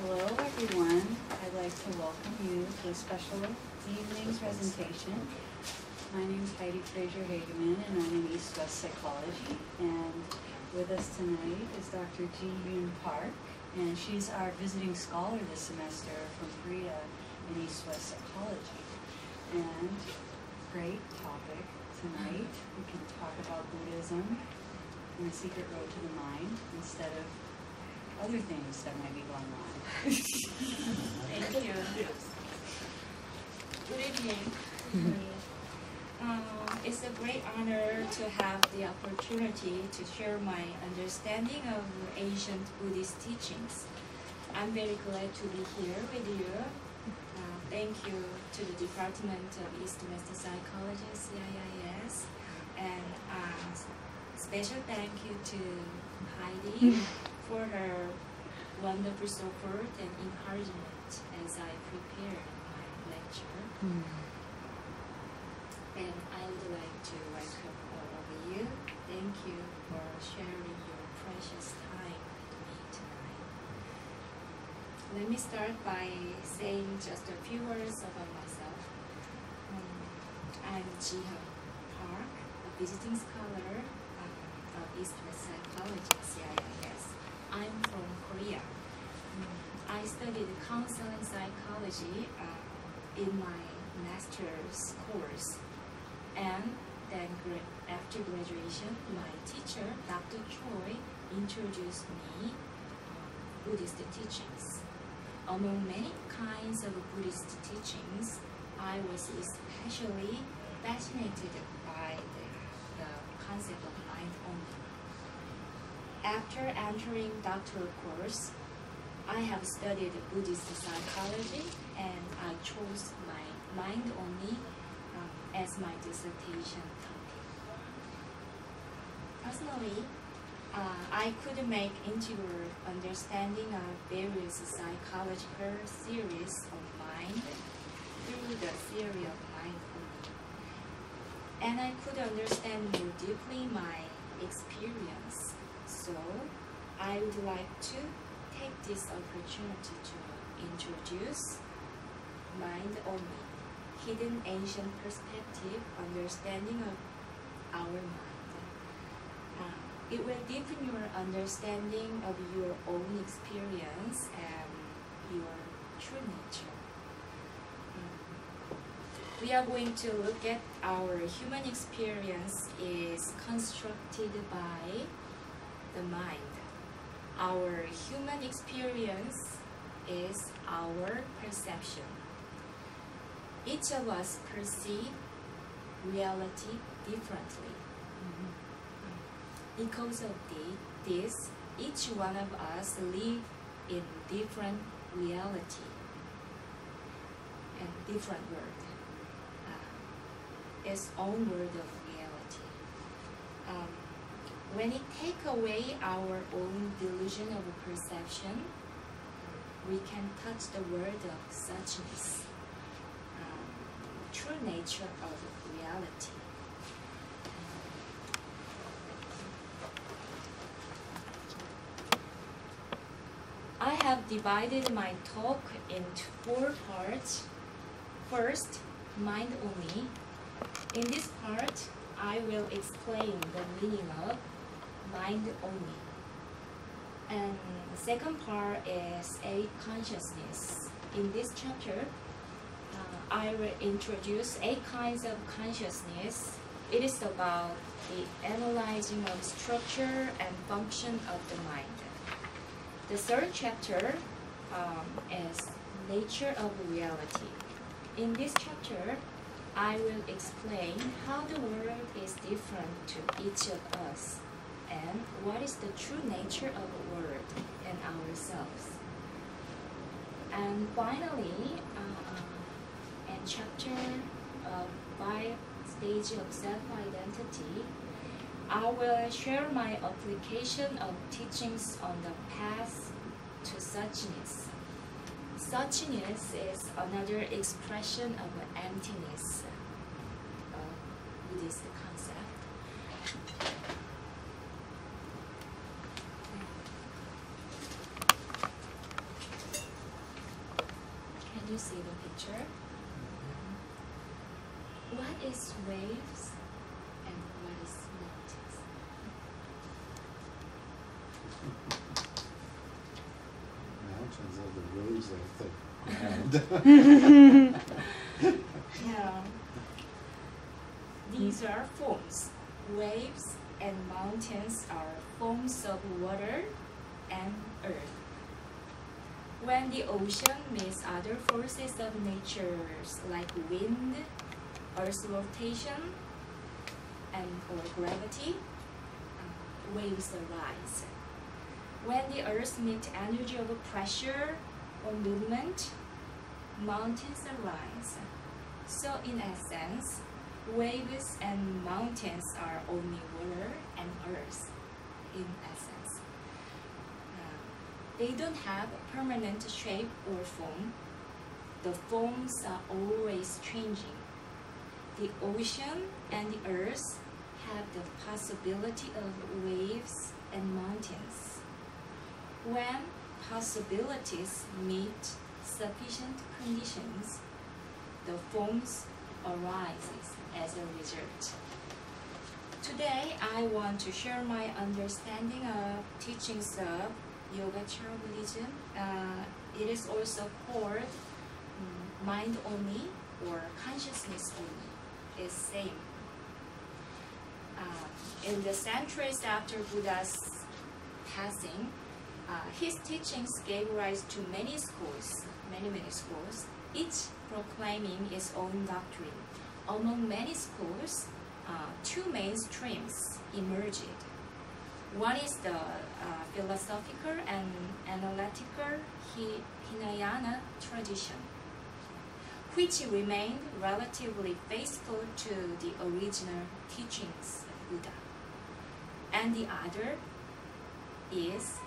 Hello everyone. I'd like to welcome you to a special evening's presentation. My name is Heidi Fraser Hageman and I'm in East-West Psychology. And with us tonight is Dr. Jihyun Park, and she's our visiting scholar this semester from Korea in East-West Psychology. And great topic tonight. We can talk about Buddhism and the secret road to the mind instead of other things that might be going on. Thank you. Good evening. It's a great honor to have the opportunity to share my understanding of ancient Buddhist teachings. I'm very glad to be here with you. Thank you to the Department of East-West Psychology, CIIS, and special thank you to Heidi for her wonderful support and encouragement as I prepared my lecture. And I would like to welcome all of you. Thank you for sharing your precious time with me tonight. Let me start by saying just a few words about myself. I'm Jihyun Park, a visiting scholar of East-West Psychology, CIIS. I'm from Korea. I studied counseling psychology in my master's course. And then after graduation, my teacher, Dr. Choi, introduced me Buddhist teachings. Among many kinds of Buddhist teachings, I was especially fascinated by the concept of mind only. After entering doctoral course, I have studied Buddhist psychology and I chose my mind only as my dissertation topic. Personally, I could make integral understanding of various psychological theories of mind through the theory of mind only. And I could understand more deeply my experience. So I would like to take this opportunity to introduce mind only, hidden ancient perspective, understanding of our mind. It will deepen your understanding of your own experience and your true nature. We are going to look at our human experience is constructed by the mind. Our human experience is our perception. Each of us perceive reality differently. Because of this, each one of us live in different reality and different world. Its own world of reality. When it takes away our own delusion of perception, we can touch the world of suchness, true nature of reality. I have divided my talk into 4 parts. First, mind only. In this part, I will explain the meaning of mind only. And the second part is a consciousness. In this chapter, I will introduce 8 kinds of consciousness. It is about the analyzing of structure and function of the mind. The third chapter is nature of reality. In this chapter, I will explain how the world is different to each of us and what is the true nature of the world and ourselves. And finally, in chapter 5, Stage of Self-Identity, I will share my application of teachings on the path to suchness. Suchness is another expression of emptiness, Buddhist concept. you see the picture? What is waves and what is mountains? Mountains are the roads of the ground. Yeah. These are forms. Waves and mountains are forms of water and earth. When the ocean meets other forces of nature like wind, Earth's rotation, or gravity, waves arise. When the Earth meets energy of pressure or movement, mountains arise. So in essence, waves and mountains are only water and earth, in essence. They don't have a permanent shape or form. The forms are always changing. The ocean and the earth have the possibility of waves and mountains. When possibilities meet sufficient conditions, the forms arises as a result. Today, I want to share my understanding of teachings of Yogacara Buddhism. It is also called mind only or consciousness only. It's same. In the centuries after Buddha's passing, his teachings gave rise to many schools, many schools, each proclaiming its own doctrine. Among many schools, two main streams emerged. One is the philosophical and analytical Hinayana tradition, which remained relatively faithful to the original teachings of Buddha. And the other is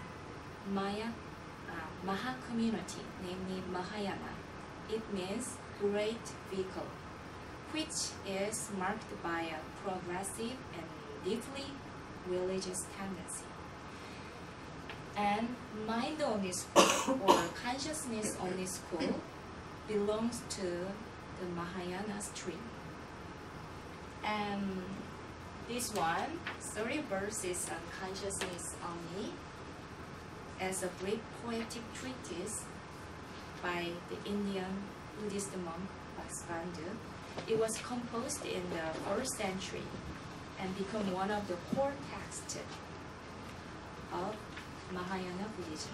Maha community, namely Mahayana. It means great vehicle, which is marked by a progressive and deeply religious tendency. And mind-only school or consciousness-only school belongs to the Mahayana stream. And this one, 30 verses on consciousness only, as a Greek poetic treatise by the Indian Buddhist monk Vasubandhu. It was composed in the 1st century and became one of the core texts of Mahayana Buddhism.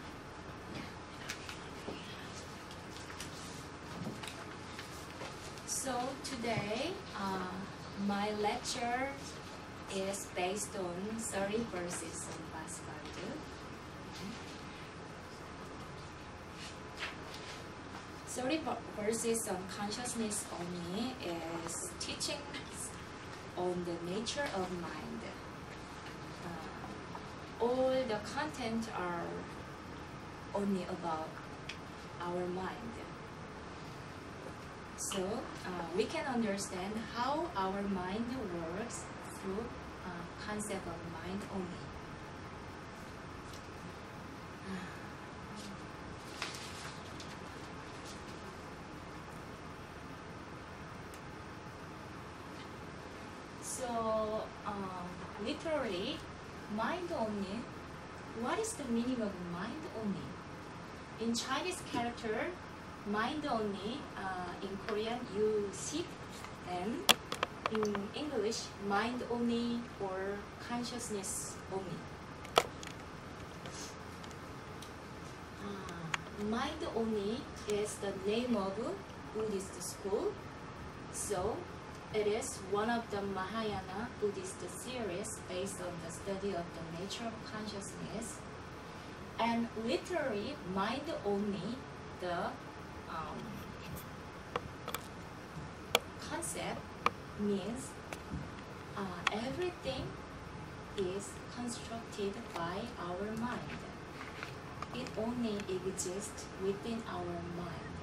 So today, my lecture is based on 30 verses of Vasubandhu. 30 verses on consciousness only is teachings on the nature of mind. All the content are only about our mind. So we can understand how our mind works through concept of mind only. So, literally, mind only, what is the meaning of mind only? In Chinese character, mind only, in Korean, you seek, and in English, mind only or consciousness only. Mind only is the name of Buddhist school, so it is one of the Mahayana Buddhist series based on the study of the nature of consciousness. And literally, mind only, the concept means everything is constructed by our mind. It only exists within our mind.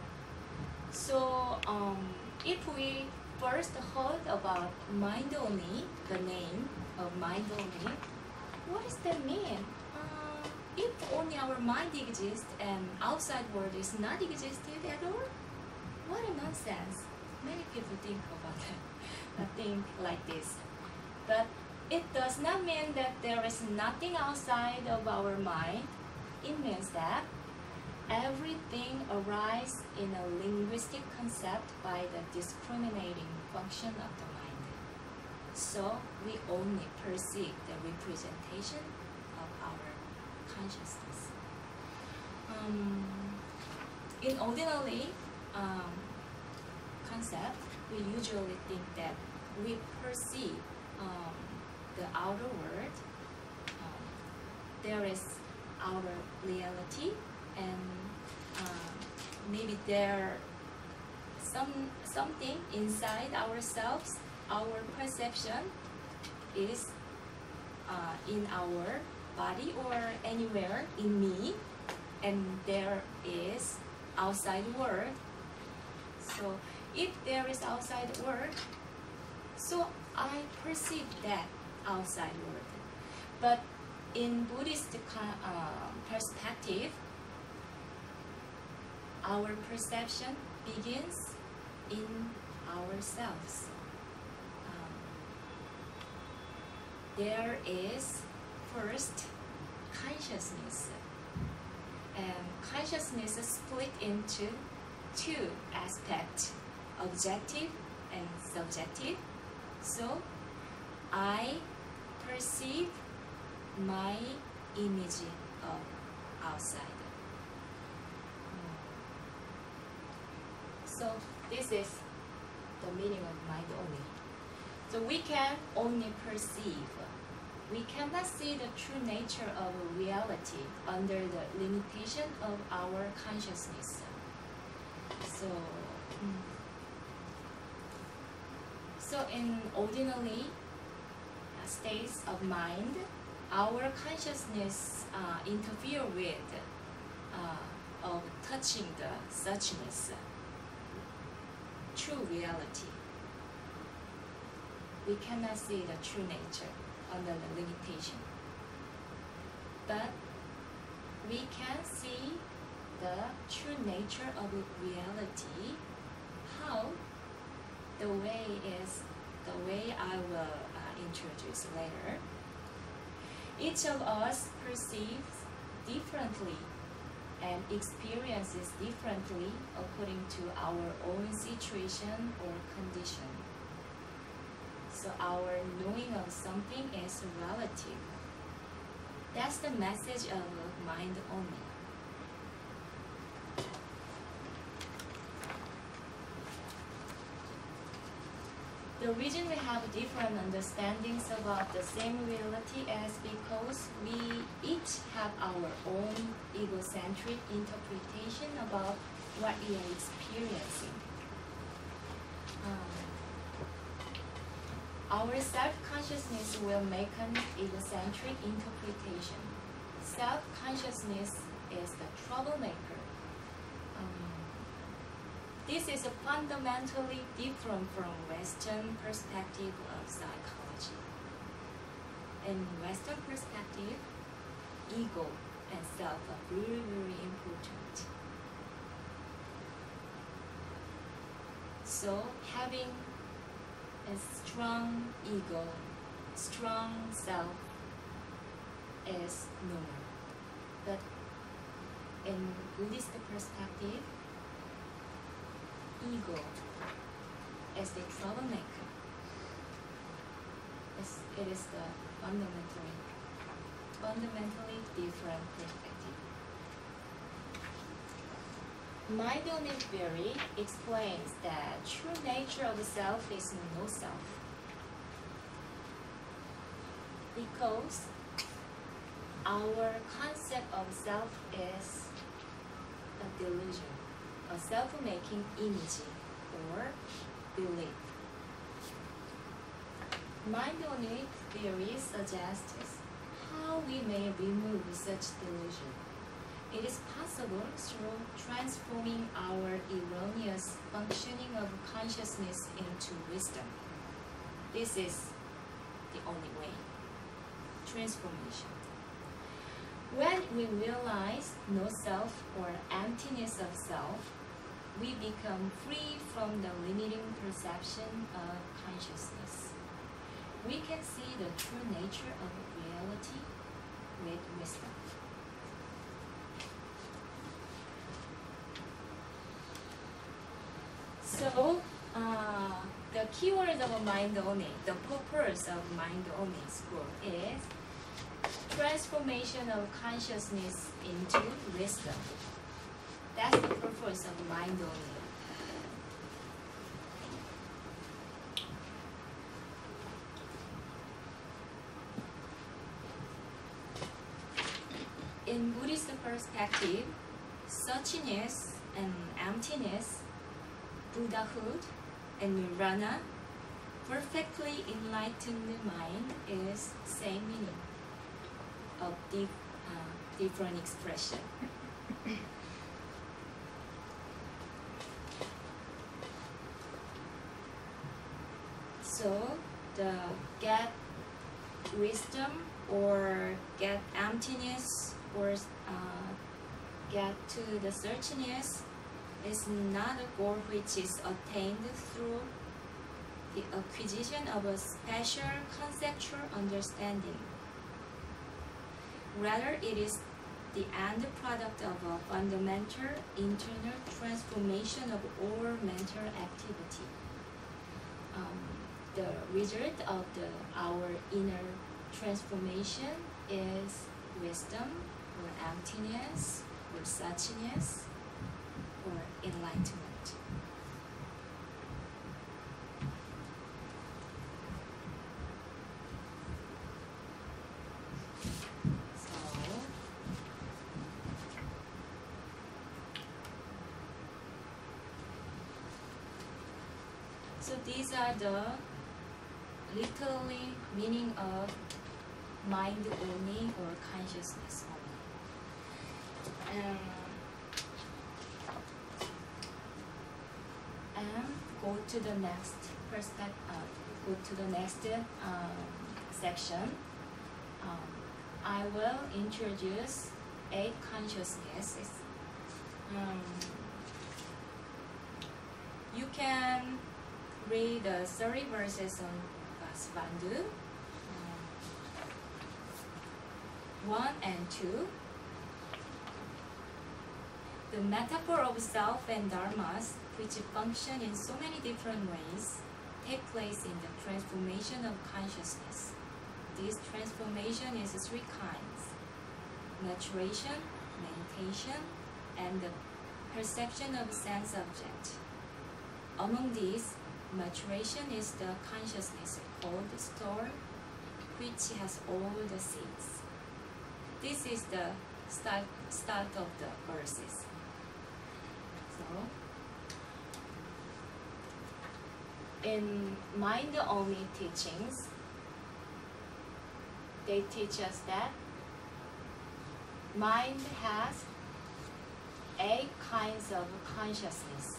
So if we first heard about mind only, the name of mind only, what does that mean? If only our mind exists and outside world is not existed at all? What a nonsense. Many people think about that, think like this. But it does not mean that there is nothing outside of our mind. It means that everything arises in a linguistic concept by the discriminating function of the mind. So we only perceive the representation of our consciousness. In ordinary concept, we usually think that we perceive the outer world. There is our reality, and maybe there something inside ourselves. Our perception is in our body or anywhere in me, and there is outside world. So if there is outside world, so I perceive that outside world. But in Buddhist perspective, our perception begins in ourselves. There is first consciousness, and consciousness is split into two aspects, objective and subjective. So I perceive my image of outside. So this is the meaning of mind only. So we can only perceive. We cannot see the true nature of reality under the limitation of our consciousness. So in ordinary states of mind, our consciousness interfere with of touching the suchness, true reality. We cannot see the true nature under the limitation. But we can see the true nature of reality, how the way I will introduce later. Each of us perceives differently and experiences differently according to our own situation or condition. So our knowing of something is relative. That's the message of mind only. The reason we have different understandings about the same reality is because we each have our own egocentric interpretation about what we are experiencing. Our self-consciousness will make an egocentric interpretation. Self-consciousness is the troublemaker. This is fundamentally different from Western perspective of psychology. In Western perspective, ego and self are very, very important. So having a strong ego, strong self is normal. But in Buddhist perspective, ego is the troublemaker. It is the fundamentally different perspective. Mind-only theory explains that true nature of the self is no self. Because our concept of self is a delusion, a self-making image or belief. Mind-only theory suggests how we may remove such delusion. It is possible through transforming our erroneous functioning of consciousness into wisdom. This is the only way. Transformation. When we realize no self or emptiness of self, we become free from the limiting perception of consciousness. We can see the true nature of reality with wisdom. So, the keyword of mind only, the purpose of mind only school is transformation of consciousness into wisdom. That's the purpose of mind only. In Buddhist perspective, suchness and emptiness, Buddhahood and Nirvana, perfectly enlightened mind is same meaning of different expression. So the get wisdom or get emptiness or get to the searchiness is not a goal which is attained through the acquisition of a special conceptual understanding. Rather, it is the end product of a fundamental internal transformation of all mental activity. The result of our inner transformation is wisdom or emptiness or suchness or enlightenment. So these are the literally meaning of mind only or consciousness only. And go to the next go to the next section. I will introduce 8 consciousnesses. You can read the 30 verses on Vasubandhu, 1 and 2. The metaphor of self and dharmas, which function in so many different ways, take place in the transformation of consciousness. This transformation is 3 kinds: maturation, meditation, and the perception of sense object. Among these, maturation is the consciousness called store, which has all the seeds. This is the start of the verses. So, in mind-only teachings, they teach us that mind has 8 kinds of consciousness.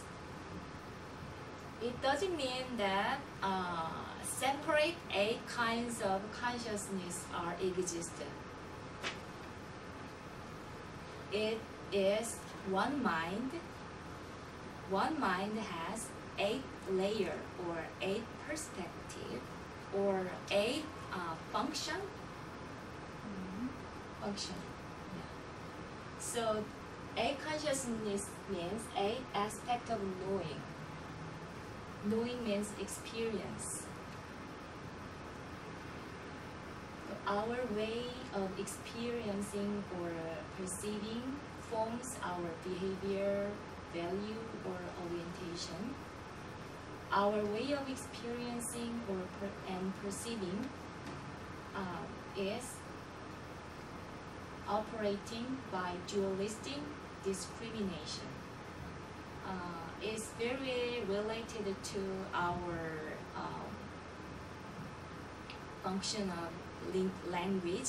It doesn't mean that separate 8 kinds of consciousness are existent. It is one mind. One mind has 8 layers or 8 perspective or 8 function. Function. Yeah. So 8 consciousness means 8 aspect of knowing. Knowing means experience. Our way of experiencing or perceiving forms our behavior, value, or orientation. Our way of experiencing and perceiving is operating by dualistic discrimination. Is very related to our function of language,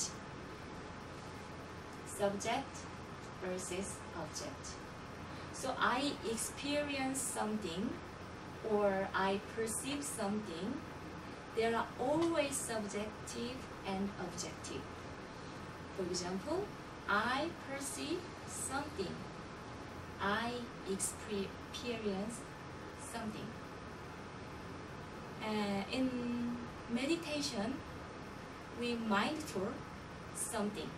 subject versus object. So I experience something or I perceive something, there are always subjective and objective. For example, I perceive something. I experience something. In meditation, we mindful something.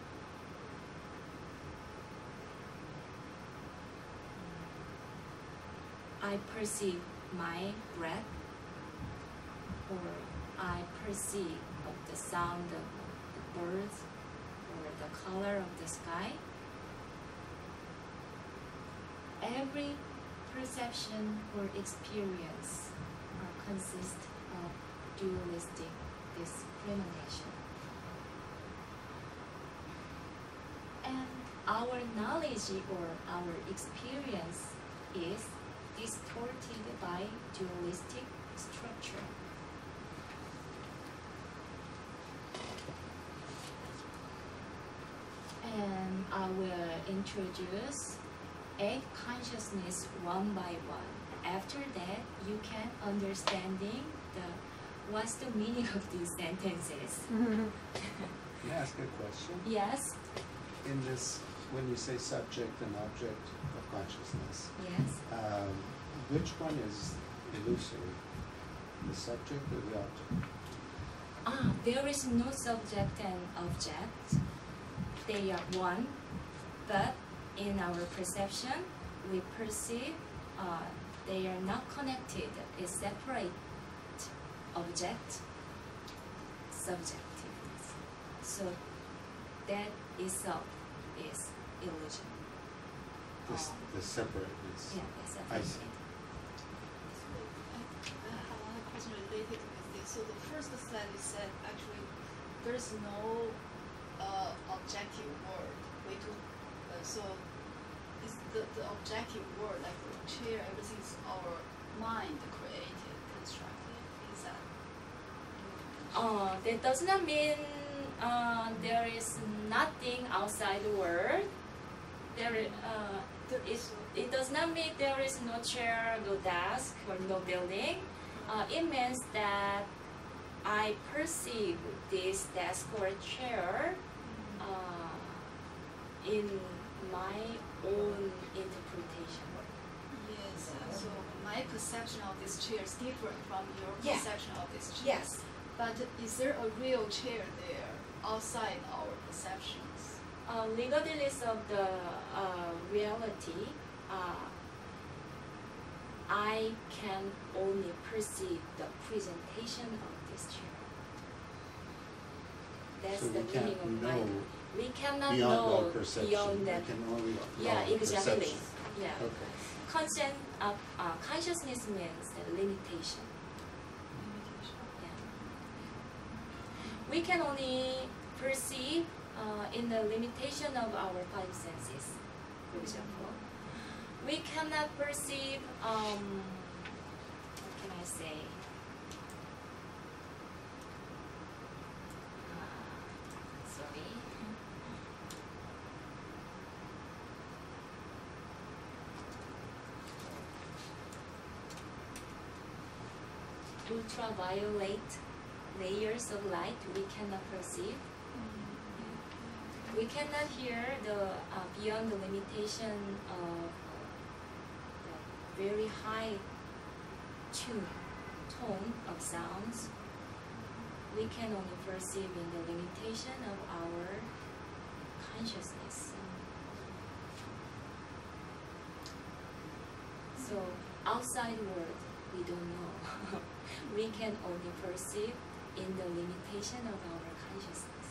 I perceive my breath, or I perceive of the sound of the birds, or the color of the sky. Every perception or experience consist of dualistic discrimination. And our knowledge or our experience is distorted by dualistic structure. And I will introduce 8 consciousness one by one. After that, you can understanding what's the meaning of these sentences. Can I ask a question? Yes. In this, when you say subject and object of consciousness, Yes. which one is illusory? The subject or the object? There is no subject and object. They are one, but in our perception, we perceive they are not connected. It's separate object, subjectiveness. So that itself is illusion. The separateness. Yeah, it's I separate. see. I have another question related with this. So the first slide you said actually there is no objective word. So is the objective word like the chair, everything is our mind created, constructed. Is that? That does not mean there is nothing outside the world. It does not mean there is no chair, no desk, or no building. It means that I perceive this desk or chair in my own interpretation. Yes. So my perception of this chair is different from your Yeah. perception of this chair. Yes. But is there a real chair there outside our perceptions? Regardless of the reality, I can only perceive the presentation of this chair. That's So the we can't meaning of know mind. We cannot beyond know our perception. beyond that. We can only know Yeah, our exactly. perception. Yeah. Okay. Consciousness means the limitation. Yeah. We can only perceive in the limitation of our 5 senses. For example, we cannot perceive. What can I say? Sorry. Ultraviolet layers of light we cannot perceive. We cannot hear the beyond the limitation of the very high tone of sounds. We can only perceive in the limitation of our consciousness. So outside world, we don't know. We can only perceive in the limitation of our consciousness.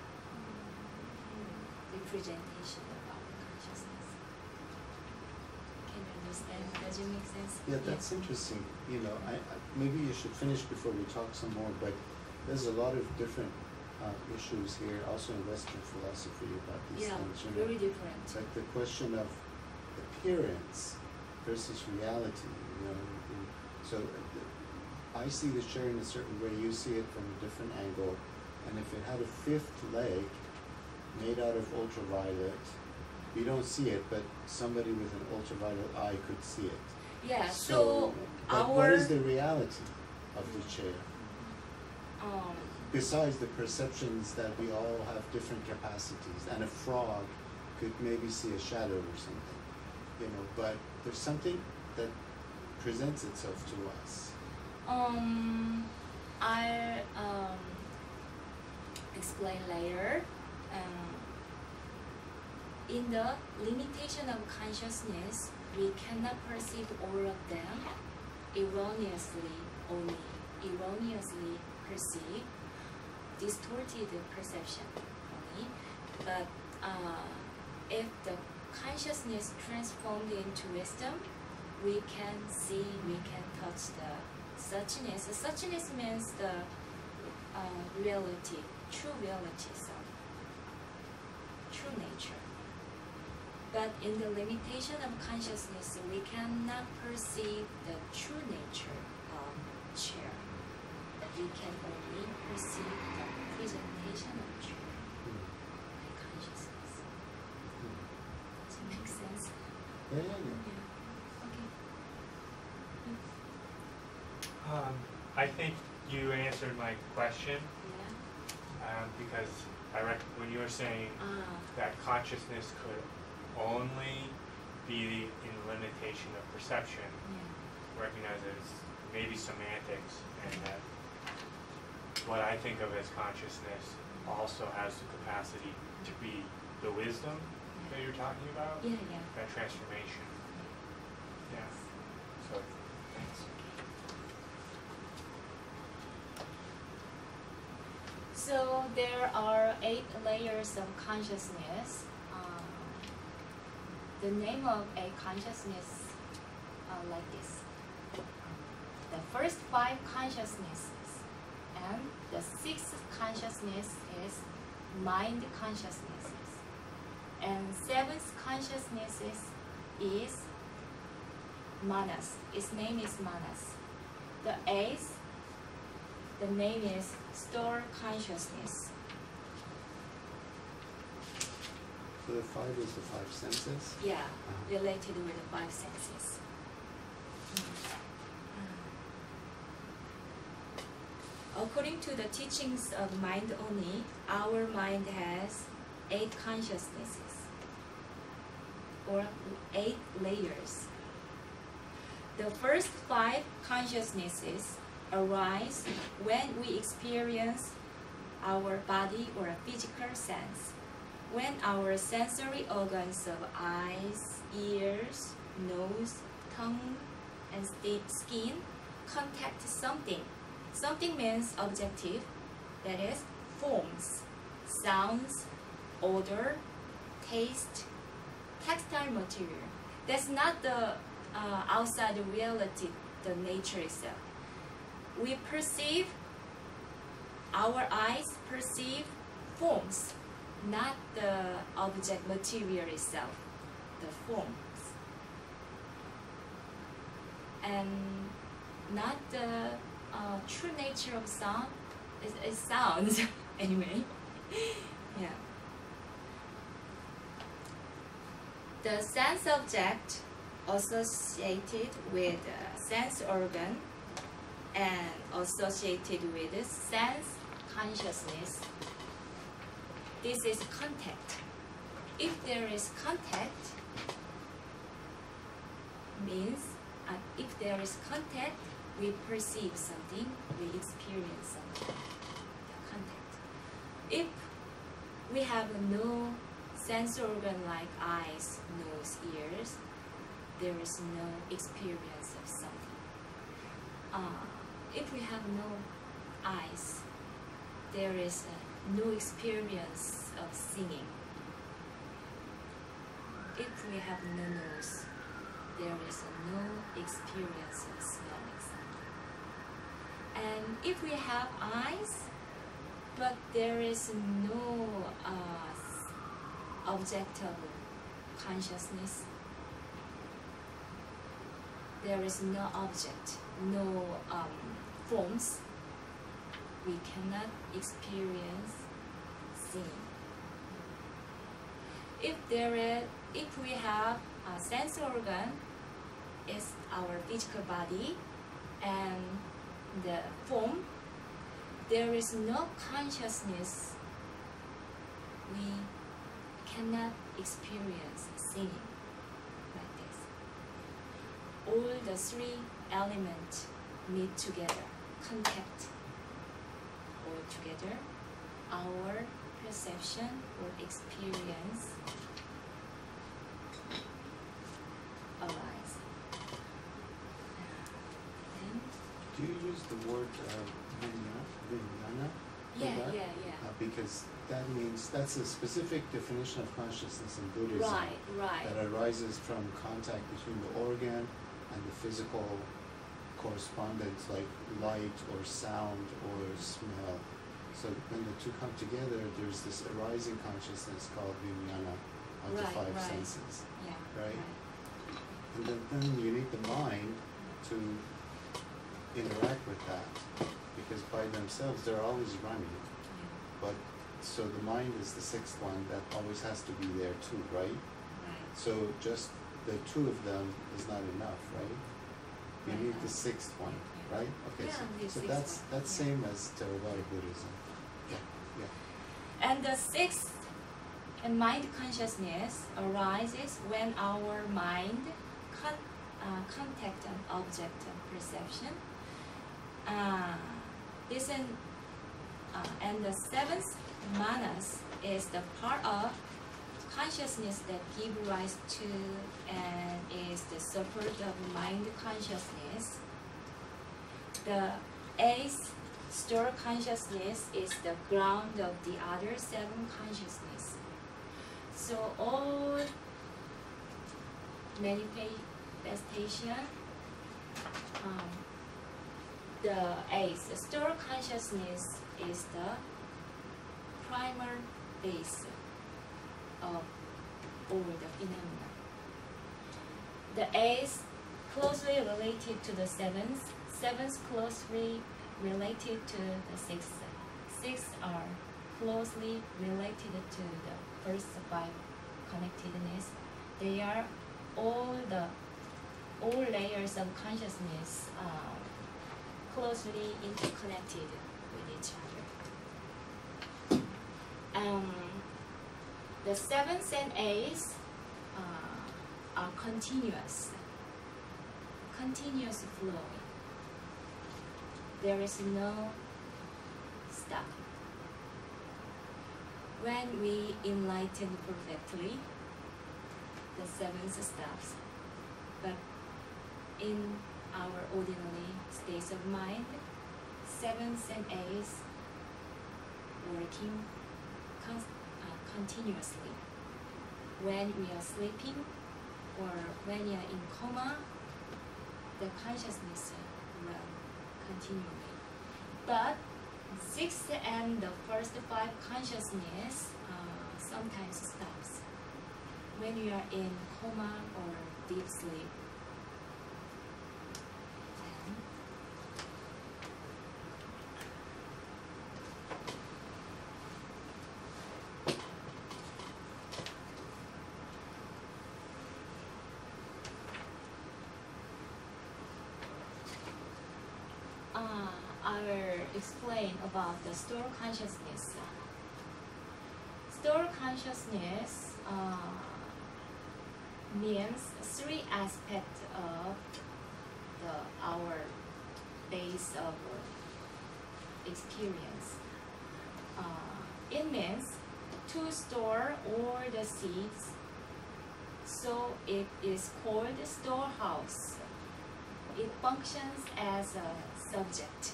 Representation of our consciousness. Can you understand? Does it make sense? Yeah, that's interesting. You know, maybe you should finish before we talk some more, but there's a lot of different issues here, also in Western philosophy about these Yeah, things. You know, very different. it's like the question of appearance versus reality. You know, so I see the chair in a certain way, you see it from a different angle, and if it had a 5th leg made out of ultraviolet, you don't see it, but somebody with an ultraviolet eye could see it. Yeah, so but what is the reality of the chair? Besides the perceptions that we all have different capacities, and a frog could maybe see a shadow or something, you know, but there's something that presents itself to us. I'll explain later. In the limitation of consciousness, we cannot perceive all of them erroneously perceive, distorted perception only. But if the consciousness transformed into wisdom, we can see, we can touch the suchness. Suchness means the reality, true reality, true nature. But in the limitation of consciousness, we cannot perceive the true nature of chair. We can only perceive the presentation of chair by consciousness. Does it make sense? Yeah. Okay. I think you answered my question Yeah. because when you were saying Ah. that consciousness could only be in limitation of perception, Yeah. recognize that it's maybe semantics, and that what I think of as consciousness also has the capacity to be the wisdom that you're talking about, Yeah. that transformation. Yeah. So, thanks. So there are 8 layers of consciousness. The name of a consciousness like this. The first 5 consciousnesses, and the 6th consciousness is mind consciousnesses, and 7th consciousness is manas. Its name is manas. The 8th, the name is store consciousness. So the 5 is the 5 senses? Yeah, related with the 5 senses. According to the teachings of mind only, our mind has 8 consciousnesses, or 8 layers. The first 5 consciousnesses arise when we experience our body or a physical sense. When our sensory organs of eyes, ears, nose, tongue, and skin contact something. Something means objective, that is, forms, sounds, odor, taste, textile material. That's not the outside reality, the nature itself. We perceive, our eyes perceive forms, not the object material itself, the forms. And not the true nature of sound. It sounds anyway. Yeah. The sense object associated with sense organ and associated with sense consciousness. This is contact. If there is contact, means if there is contact, we perceive something, we experience something. The contact. If we have no sense organ like eyes, nose, ears, there is no experience of something. If we have no eyes, there is no experience of singing. If we have no nose, there is no experience of smelling something. And if we have eyes, but there is no object of consciousness, there is no object, no forms, we cannot experience seeing. If we have a sense organ, is our physical body and the form, there is no consciousness we cannot experience singing like this. All the three elements meet together, contact all together. Our perception or experience arise. Then, Do you use the word vijnana? for yeah, that? yeah. Because that means that's a specific definition of consciousness in Buddhism. Right. That arises from contact between the organ and the physical correspondence, like light or sound or smell. So when the two come together, there's this arising consciousness called vijnana of the Right, five right. senses. Yeah. Right. And then you need the mind to interact with that, because by themselves they're always running. But so the mind is the sixth one that always has to be there too, right? Right. So just the two of them is not enough, right? You Right. need the sixth one, Yeah. right? Okay, Yeah, the so sixth that's one, that's yeah. same as Theravada Buddhism. Yeah. And the sixth mind consciousness arises when our mind contact an object perception. And the seventh manas is the part of consciousness that give rise to and is the support of mind consciousness. The eighth store consciousness is the ground of the other seven consciousness. So all manifestation, the eighth store consciousness is the primal base of all the phenomena. The eighth closely related to the seventh, seventh closely related to the sixth. Sixth are closely related to the first five connectedness. They are all layers of consciousness closely interconnected with each other. The seventh and eighth are continuous flowing. There is no stop. When we enlighten perfectly, the seventh stops. But in our ordinary states of mind, seventh and eighth working continuously. When we are sleeping or when we are in coma, the consciousness run continually. But sixth and the first five consciousness sometimes stops when you are in coma or deep sleep. I will explain about the store consciousness. Store consciousness means three aspects of our base of experience. It means to store all the seeds, so it is called storehouse. It functions as a subject.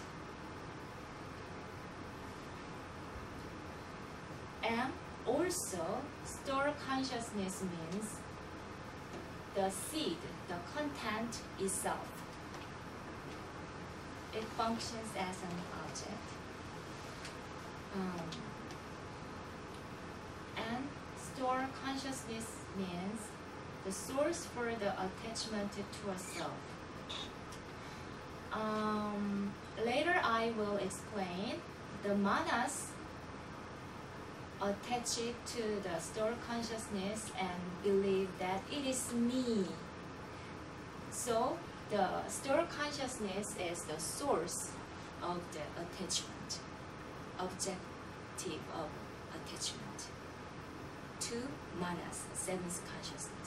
And also, store consciousness means the seed, the content itself. It functions as an object. And store consciousness means the source for the attachment to a self. Later I will explain the manas attach it to the store consciousness and believe that it is me. So the store consciousness is the source of the attachment, objective of attachment to manas, seventh consciousness.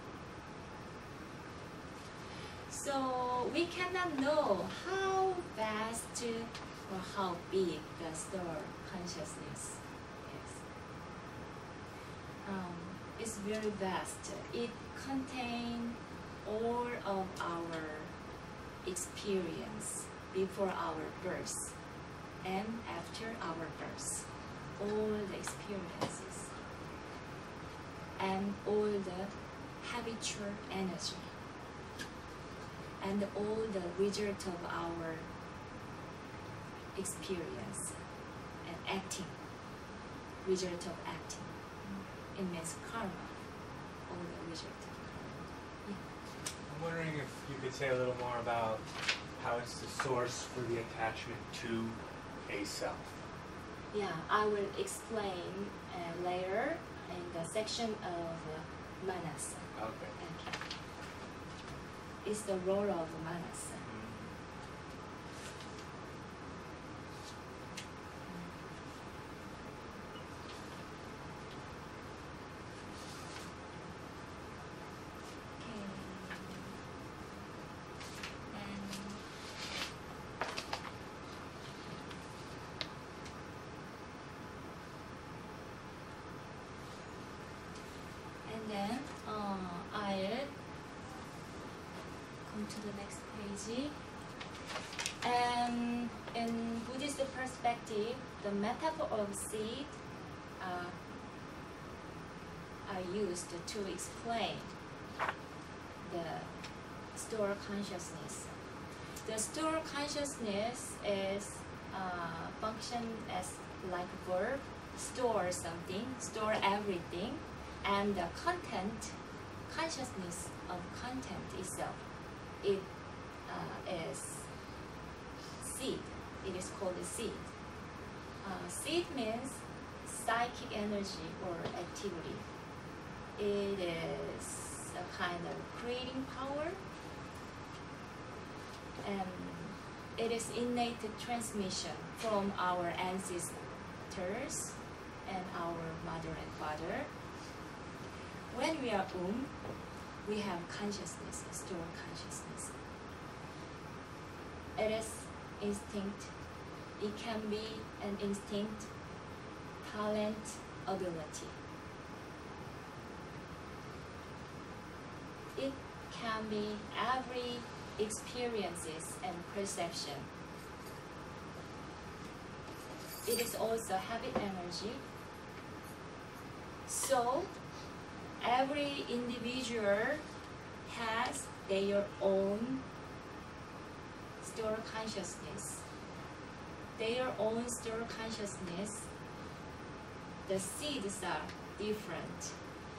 So we cannot know how vast or how big the star consciousness is. It's very vast. It contains all of our experience before our birth and after our birth. All the experiences and all the habitual energy and all the result of our experience and acting, result of acting. It means karma, all the result of karma. I'm wondering if you could say a little more about how it's the source for the attachment to a self. Yeah, I will explain later in the section of manas. Okay. Okay. It's the role of manas. And then I'll come to the next page. And in Buddhist perspective, the metaphor of seed are used to explain the store consciousness. The store consciousness is function as like verb, store something, store everything, and the content, consciousness of content itself, it is seed. It is called a seed. Seed means psychic energy or activity. It is a kind of creating power, and it is innate transmission from our ancestors and our mother and father. When we are womb, we have consciousness, stored consciousness. It is instinct. It can be an instinct, talent, ability. It can be every experiences and perception. It is also habit energy. So every individual has their own stored consciousness. Their own stored consciousness, the seeds are different.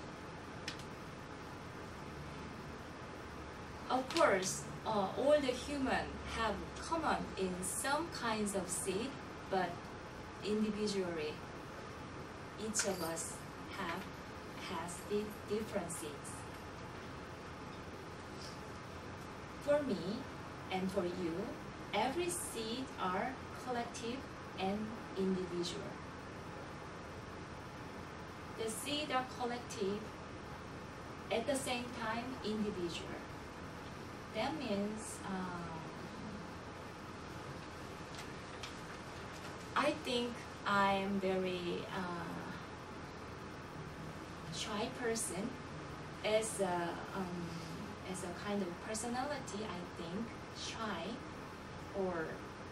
Of course, all the human have common in some kinds of seed, but individually, each of us has the different seeds. For me and for you, every seed are collective and individual. The seed are collective, at the same time individual. That means I think I am very shy person. As a kind of personality, I think shy or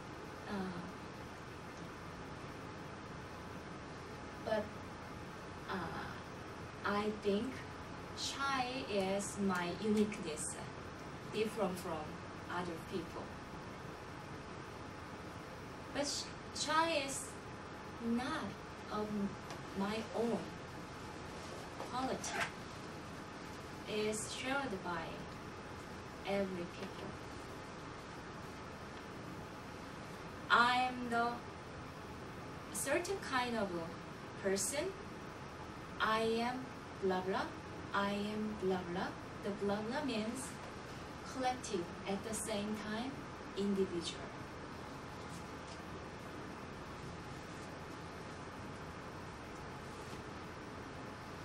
but I think shy is my uniqueness, different from other people. But shy is not of my own quality. It is shared by every people. I am the certain kind of a person. I am blah blah. I am blah blah. The blah blah means collective at the same time individual.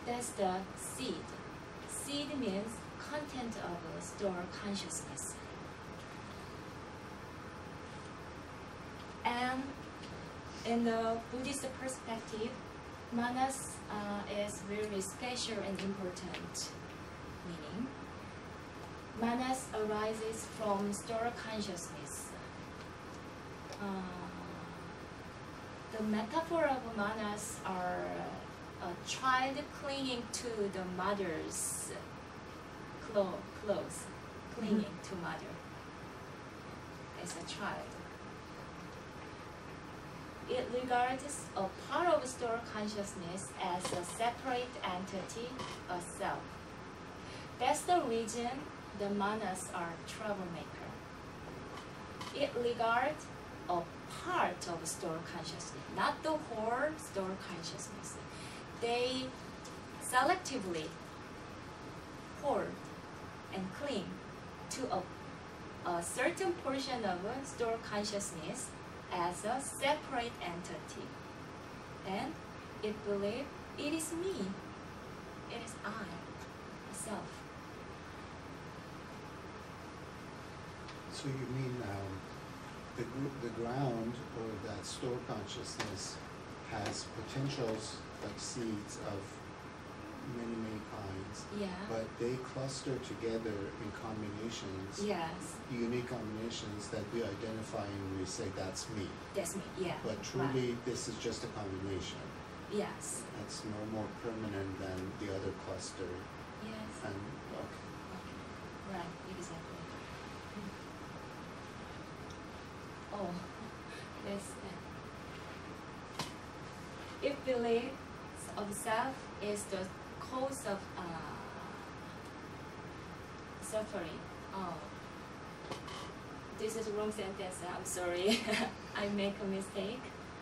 That's the seed. Seed means content of a store consciousness. And in the Buddhist perspective, manas is very special and important meaning. Manas arises from store consciousness. The metaphor of manas are a child clinging to the mother's clothes, clinging to mother as a child. It regards a part of store consciousness as a separate entity, a self. That's the reason the manas are troublemaker. It regards a part of store consciousness, not the whole store consciousness. They selectively hold and cling to a certain portion of store consciousness as a separate entity. And it believes it is me, it is I, myself. So you mean the ground or that store consciousness has potentials like seeds of many, many kinds, Yeah. but they cluster together in combinations, Yes, unique combinations that we identify and we say that's me. that's me. Yeah. But truly, this is just a combination. Right. Yes. It's no more permanent than the other cluster. Yes. And okay. Right. Exactly. Oh, this. If belief of self is the cause of suffering. Oh, this is the wrong sentence. I'm sorry. I make a mistake.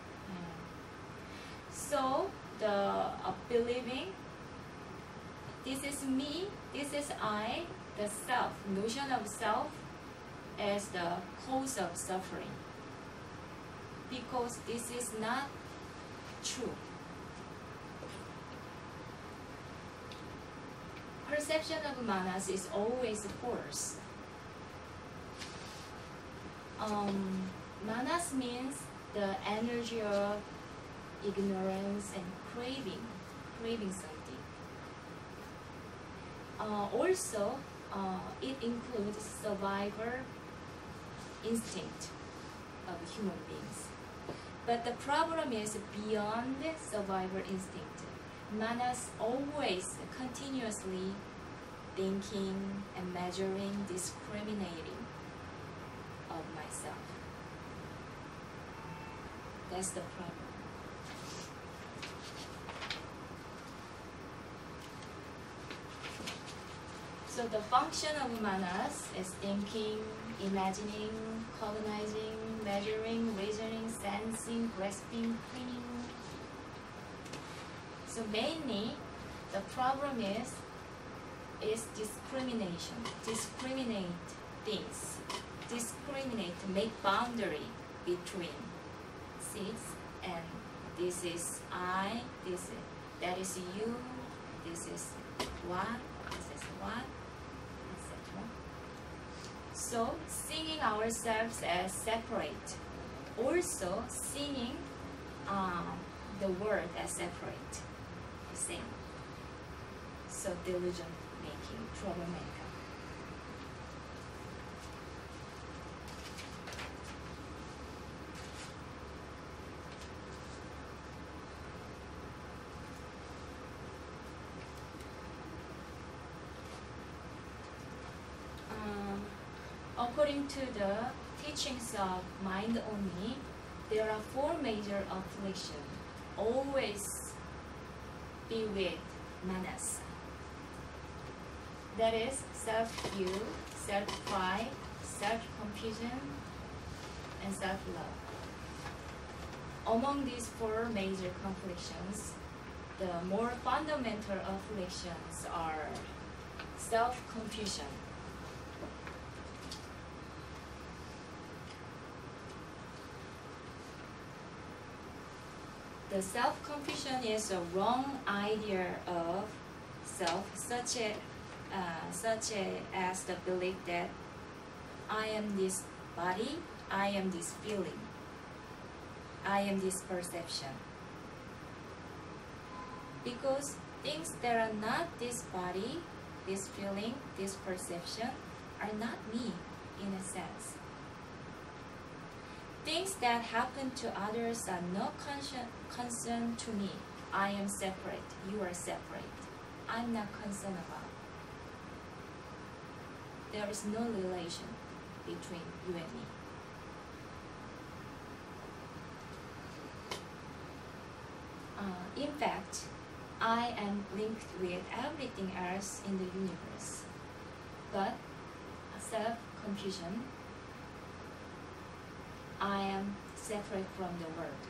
So the believing, this is me, this is I, the self, notion of self as the cause of suffering. Because this is not true. Perception of manas is always false. Manas means the energy of ignorance and craving something. Also, it includes survivor instinct of human beings. But the problem is beyond survivor instinct. Manas always continuously thinking and measuring, discriminating of myself. That's the problem. So the function of manas is thinking, imagining, cognizing, measuring, reasoning, sensing, grasping, clinging. So mainly, the problem is discrimination. Discriminate things. Discriminate, make boundary between seeds and this is I, that is you, this is what, etc. So seeing ourselves as separate, also seeing the world as separate, the same. So delusion making, troublemaker. According to the teachings of mind only, there are 4 major afflictions. Always be with manas. That is self-view, self-pride, self-confusion, and self-love. Among these 4 major conflictions, the more fundamental afflictions are self-confusion. The self-confusion is a wrong idea of self, such as the belief that I am this body, I am this feeling, I am this perception. Because things that are not this body, this feeling, this perception are not me in a sense. Things that happen to others are no concern to me. I am separate, you are separate. I'm not concerned about. There is no relation between you and me. In fact, I am linked with everything else in the universe. But self-confusion, I am separate from the world.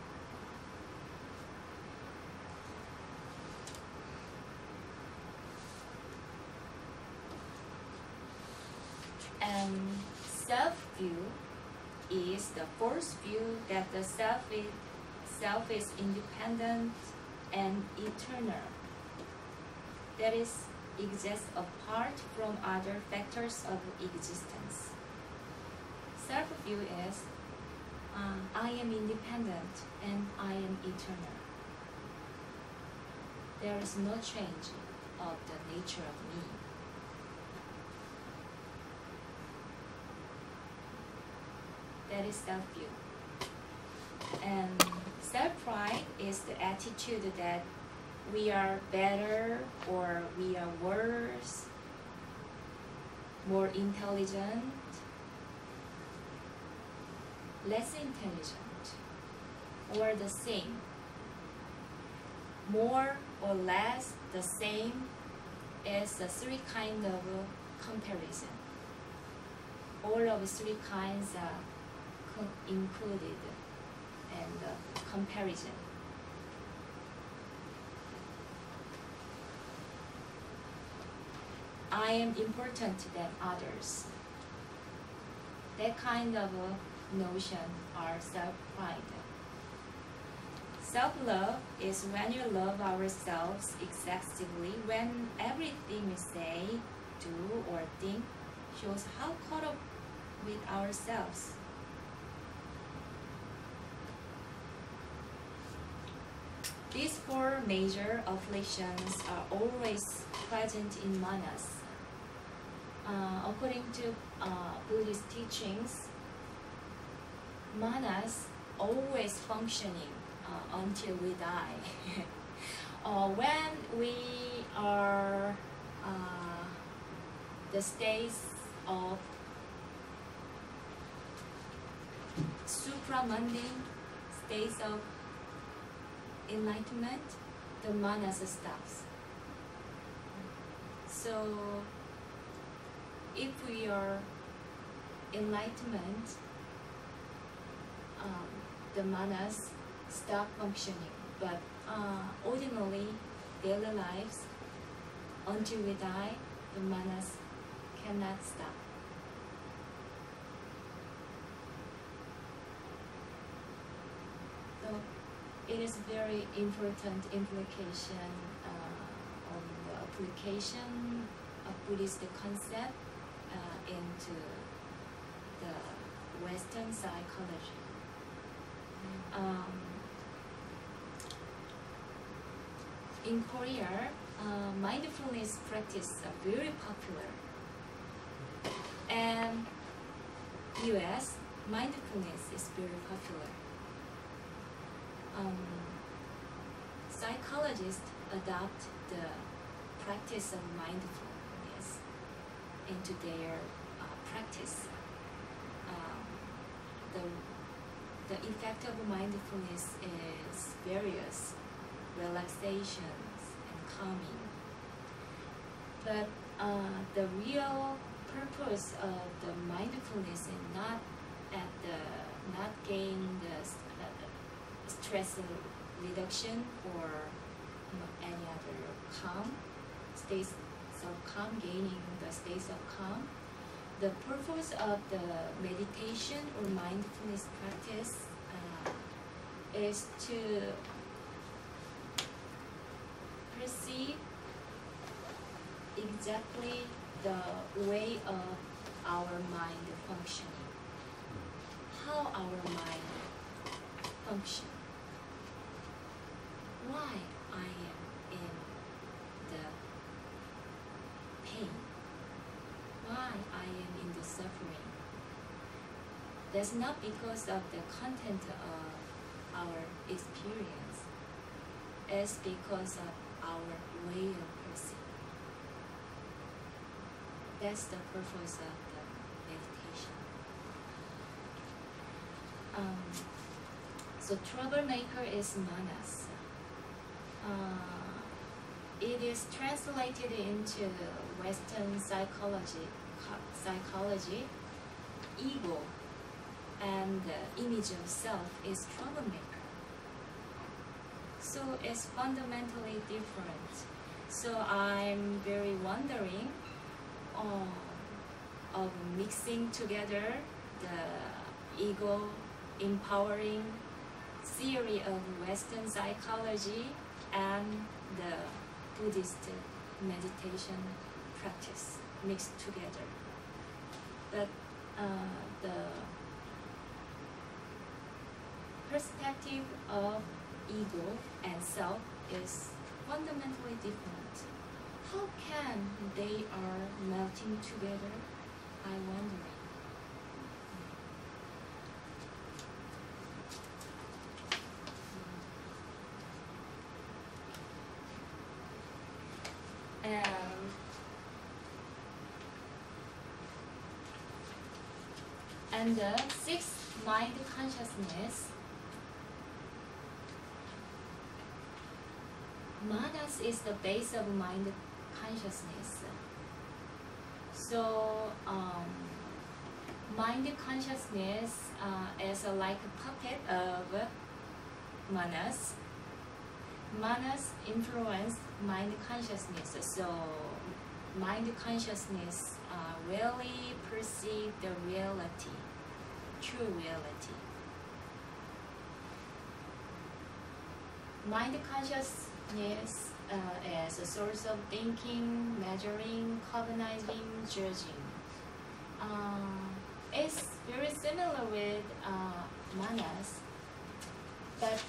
And self-view is the false view that the self is independent and eternal. That is, exists apart from other factors of existence. Self-view is, I am independent and I am eternal. There is no change of the nature of me. That is self-view. And self-pride is the attitude that we are better or we are worse, more intelligent, less intelligent, or the same. More or less the same is the three kinds of comparison. All of the three kinds are included and comparison. I am important than others. That kind of notion are self-pride. Self-love is when you love ourselves excessively, when everything we say, do, or think shows how caught up with ourselves. These four major afflictions are always present in manas. According to Buddhist teachings, manas always functioning until we die. When we are the states of supramundane states of enlightenment, the manas stops. So, if we are enlightenment, the manas stop functioning. But ordinarily, daily lives, until we die, the manas cannot stop. So, it is very important implication on the application of Buddhist concept into the Western psychology. In Korea, mindfulness practice are very popular. And US, mindfulness is very popular. Psychologists adopt the practice of mindfulness into their practice. The effect of mindfulness is various, relaxations and calming. But the real purpose of the mindfulness is not gain the stress reduction or any other calm states of calm, gaining the states of calm. The purpose of the meditation or mindfulness practice is to perceive exactly the way of our mind functioning, how our mind functions, why I am in the pain, why I am in the suffering. That's not because of the content of our experience, it's because of our way of perceiving. That's the purpose of the meditation. So troublemaker is manas. It is translated into Western psychology, ego, and the image of self is troublemaker. So it's fundamentally different. So I'm very wondering of mixing together the ego empowering theory of Western psychology and the Buddhist meditation practice mixed together. But the perspective of ego and self is fundamentally different. How can they are melting together? I wonder. And the sixth mind consciousness, manas is the base of mind consciousness. So mind consciousness is like a puppet of manas. Manas influence mind consciousness. So mind consciousness really perceive the reality, true reality. Mind consciousness is a source of thinking, measuring, cognizing, judging. It's very similar with manas, but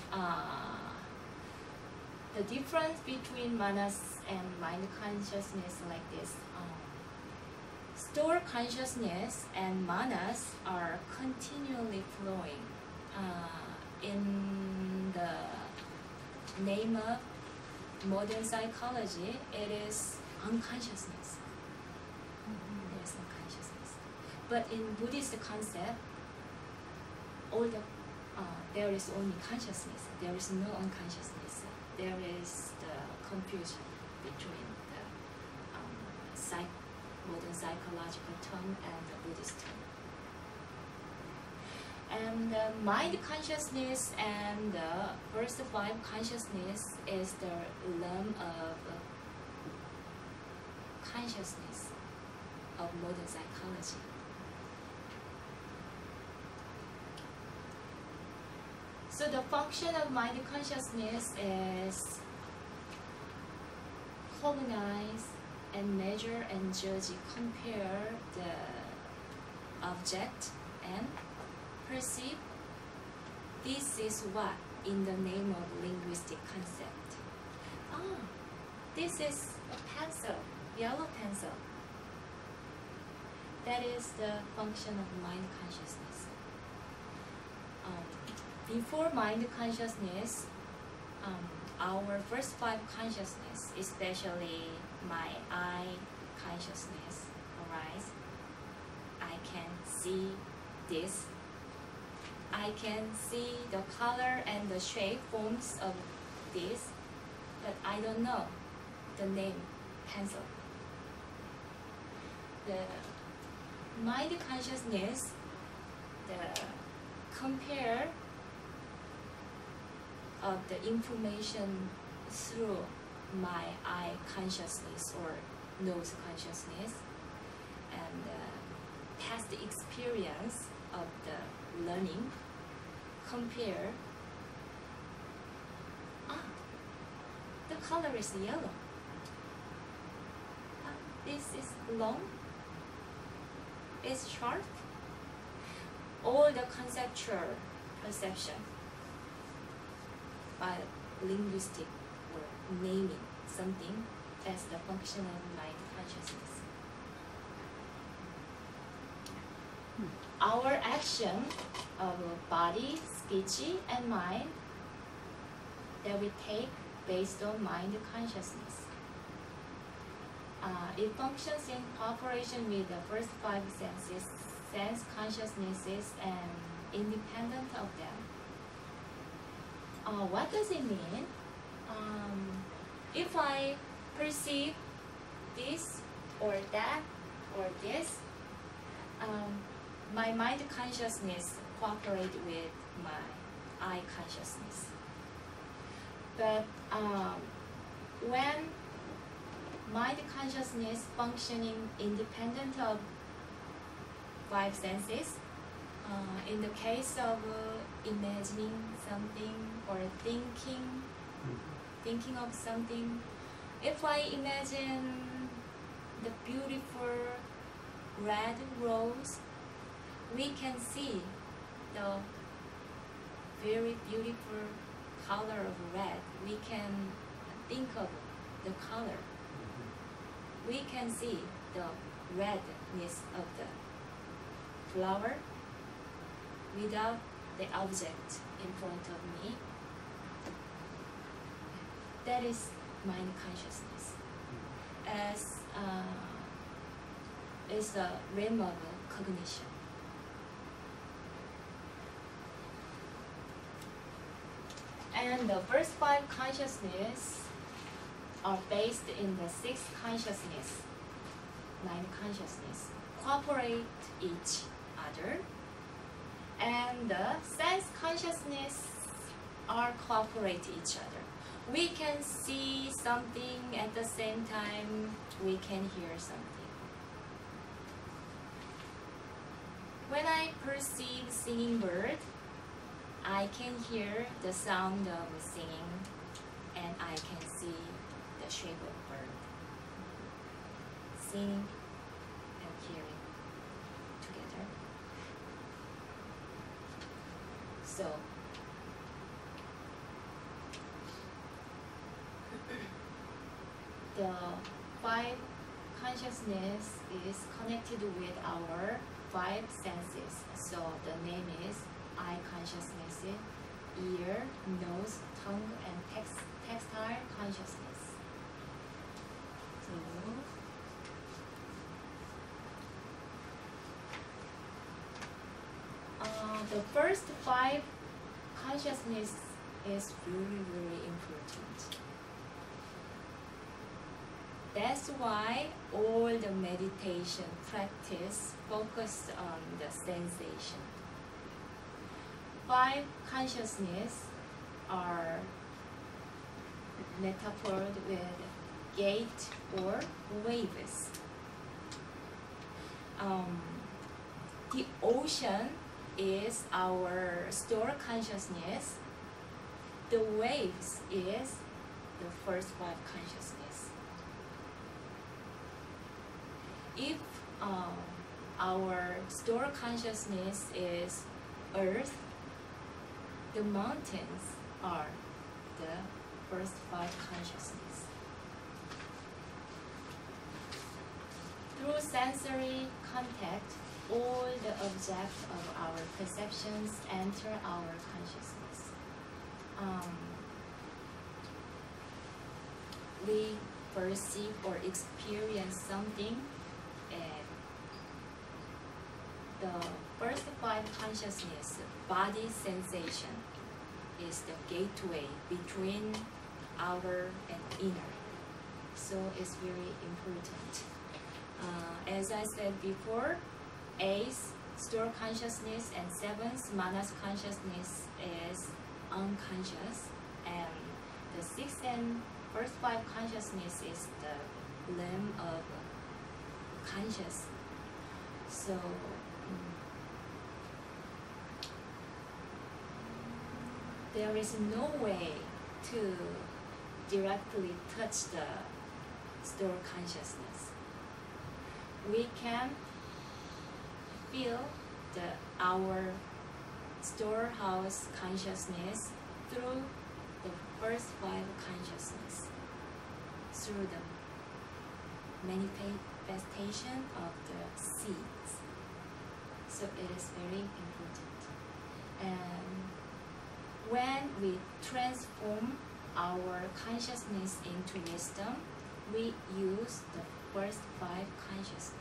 the difference between manas and mind consciousness like this. Store consciousness and manas are continually flowing. In the name of modern psychology, it is unconsciousness. There is unconsciousness. But in Buddhist concept, there is only consciousness. There is no unconsciousness. There is the confusion between the modern psychological term and the Buddhist term. And mind consciousness and the first five consciousness is the realm of consciousness of modern psychology. So the function of mind consciousness is cognize and measure and judge, compare the object and perceive. This is what in the name of linguistic concept. This is a pencil, yellow pencil. That is the function of mind consciousness. Before mind consciousness, our first five consciousness, especially my eye consciousness, arise. I can see this. I can see the color and the shape forms of this, but I don't know the name pencil. The mind consciousness, the compare of the information through my eye consciousness or nose consciousness and past experience of the learning, compare color is yellow? This is long. It's sharp. All the conceptual perception by linguistic or naming something as the function of mind consciousness. Our action of body, speech, and mind that we take based on mind consciousness. It functions in cooperation with the first five senses, sense consciousnesses, and independent of them. What does it mean? If I perceive this or that or this, my mind consciousness cooperate with my eye consciousness. But when mind consciousness functioning independent of five senses, in the case of imagining something or thinking of something, if I imagine the beautiful red rose, we can see the very beautiful color of red. We can think of the color. We can see the redness of the flower without the object in front of me. That is mind consciousness. As is the realm of cognition. And the first five consciousness are based in the sixth consciousness, mind consciousness, cooperate each other. And the sense consciousness are cooperate each other. We can see something at the same time we can hear something. When I perceive singing bird, I can hear the sound of singing and I can see the shape of bird. Seeing and hearing together. So, the five consciousness is connected with our five senses. So the name is eye consciousness, ear, nose, tongue, and textile consciousness. So, the first five consciousness is really, really important. That's why all the meditation practice focused on the sensation. Five consciousness are metaphored with gate or waves. The ocean is our store consciousness. The waves is the first five consciousness. If our store consciousness is earth, the mountains are the first five consciousness. Through sensory contact, all the objects of our perceptions enter our consciousness. We perceive or experience something, and the first five consciousness, body sensation, is the gateway between outer and inner. So it's very important. As I said before, eighth, store consciousness, and seventh, manas consciousness is unconscious, and the sixth and first five consciousness is the realm of conscious. So there is no way to directly touch the store consciousness. We can feel our storehouse consciousness through the first 5 consciousness, through the manifestation of the seeds. So it is very important. And when we transform our consciousness into wisdom, we use the first 5 consciousness.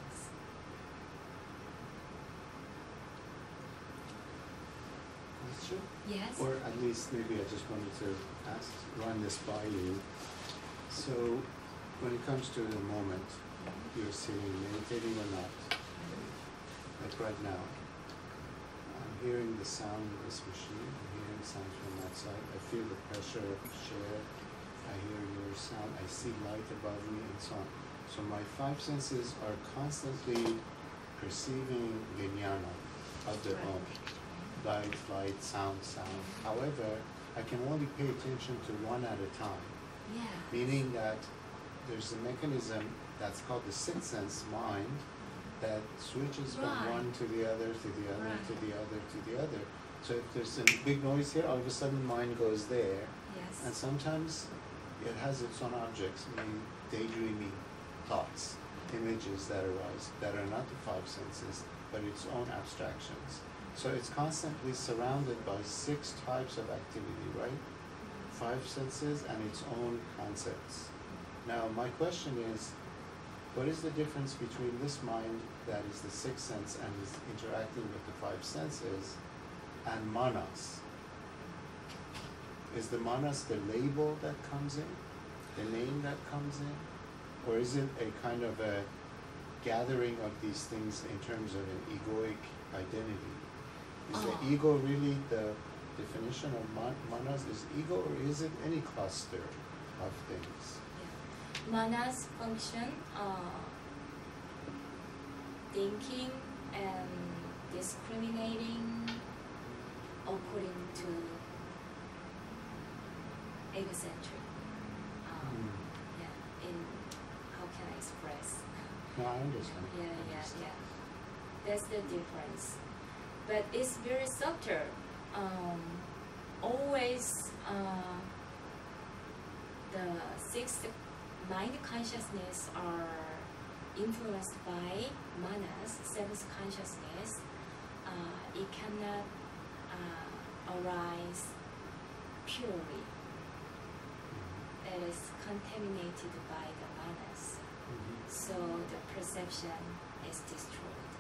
Question? Yes? Or at least maybe I just wanted to run this by you. So when it comes to the moment you're sitting, meditating or not, like right now, I'm hearing the sound of this machine, I'm hearing sounds from outside, I feel the pressure of the chair, I hear your sound, I see light above me and so on. So my 5 senses are constantly perceiving vijnana of their own. Light, sound. However, I can only pay attention to one at a time. Yeah. Meaning that there's a mechanism that's called the sixth sense mind that switches from Right. one to the other, to the other, Right. to the other, to the other. So if there's a big noise here, all of a sudden mind goes there. Yes. And sometimes it has its own objects, meaning daydreaming thoughts, images that arise that are not the 5 senses, but its own abstractions. So it's constantly surrounded by 6 types of activity, right? 5 senses and its own concepts. Now, my question is, what is the difference between this mind that is the 6th sense and is interacting with the 5 senses and manas? Is the manas the label that comes in, the name that comes in? Or is it a kind of a gathering of these things in terms of an egoic identity? Is the ego really the definition of manas? Is ego, or is it any cluster of things? Yeah. Manas function, thinking and discriminating according to egocentric. Yeah. In how can I express? No, I understand. Yeah. That's the difference. But it's very subtle. Always the 6th mind consciousness are influenced by manas, 7th consciousness. It cannot arise purely. It is contaminated by the manas. So the perception is destroyed.